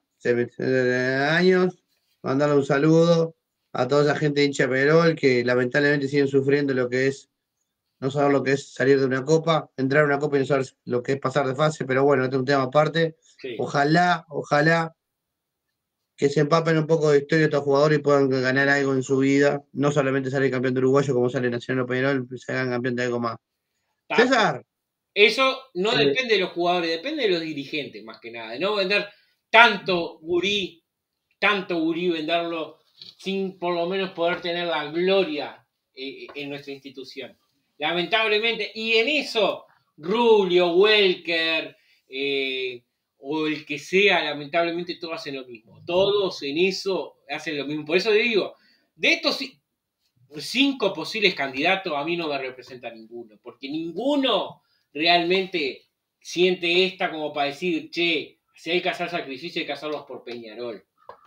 B: Años. Mandarle un saludo a toda esa gente de hincha Peñarol que lamentablemente siguen sufriendo lo que es no saber lo que es salir de una copa, entrar a una copa y no saber lo que es pasar de fase, pero bueno, este es un tema aparte.
A: Sí.
B: Ojalá, ojalá que se empapen un poco de historia estos jugadores y puedan ganar algo en su vida, no solamente salir campeón de uruguayo como sale Nacional o Peñarol, se hagan campeón de algo más.
A: Está.
B: César.
A: Eso no
B: eh,
A: depende de los jugadores, depende de los dirigentes más que nada. De no vender tanto gurí, tanto gurí, venderlo sin por lo menos poder tener la gloria eh, en nuestra institución. Lamentablemente, y en eso, Rubio, Welker, eh, o el que sea, lamentablemente todos hacen lo mismo. Todos en eso hacen lo mismo. Por eso digo, de estos cinco posibles candidatos, a mí no me representa ninguno, porque ninguno realmente siente esta como para decir, che, si hay que hacer sacrificios, hay que hacerlos por Peñarol.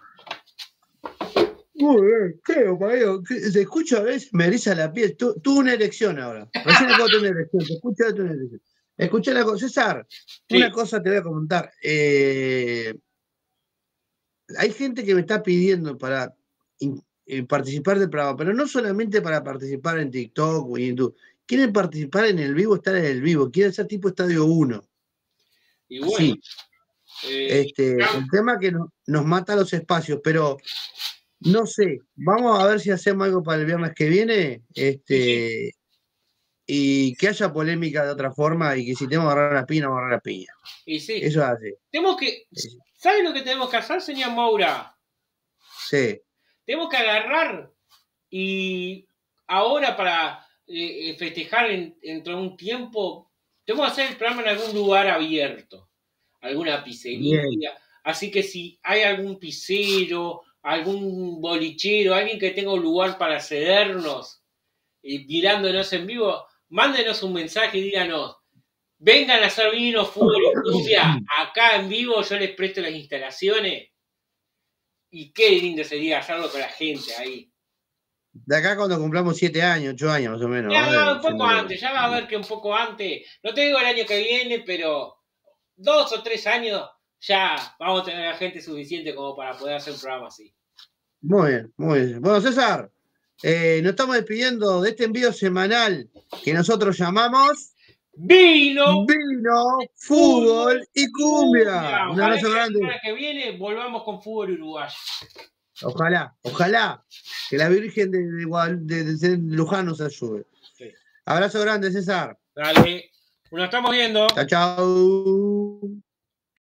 B: Muy bien, creo, Pablo, se escucha a veces, me eriza la piel. Tu, tuve una elección ahora. Recién acabo de tener una elección. Te escucho de una elección. Escuché la cosa. César,
A: Sí.
B: Una cosa te voy a comentar. Eh, hay gente que me está pidiendo para in, eh, participar del programa, pero no solamente para participar en TikTok o en YouTube. Quieren participar en el vivo, estar en el vivo. Quieren ser tipo Estadio uno.
A: Y bueno.
B: Sí.
A: Eh,
B: este,
A: no.
B: El tema que no, nos mata los espacios, pero no sé. Vamos a ver si hacemos algo para el viernes que viene. Este, sí, sí. Y que haya polémica de otra forma y que si tenemos que agarrar la piña, vamos a agarrar la piña.
A: Y sí.
B: Eso es así.
A: Tenemos que. Sí. ¿Sabe lo que tenemos que hacer, señor Moura?
B: Sí.
A: Tenemos que agarrar y ahora para eh, festejar en, dentro de un tiempo, tenemos que hacer el programa en algún lugar abierto, alguna pizzería. Bien. Así que si hay algún pizzero, algún bolichero, alguien que tenga un lugar para cedernos, eh, mirándonos en vivo, mándenos un mensaje y díganos, vengan a hacer vino, fútbol, industria, acá en vivo yo les presto las instalaciones. Y qué lindo sería hacerlo con la gente ahí.
B: De acá cuando cumplamos siete años, ocho años más o menos.
A: Ya,
B: ¿eh?
A: un poco antes, ya va a ver que un poco antes, no te digo el año que viene, pero dos o tres años ya vamos a tener a gente suficiente como para poder hacer un programa así.
B: Muy bien, muy bien. Bueno, César, eh, nos estamos despidiendo de este envío semanal que nosotros llamamos
A: Vino,
B: vino, fútbol y cumbia. Un abrazo grande.
A: La semana que viene volvamos con fútbol uruguayo.
B: Ojalá, ojalá que la Virgen de, de, de, de Luján nos ayude. Sí. Abrazo grande, César.
A: Dale, nos estamos viendo.
B: Chao, chao.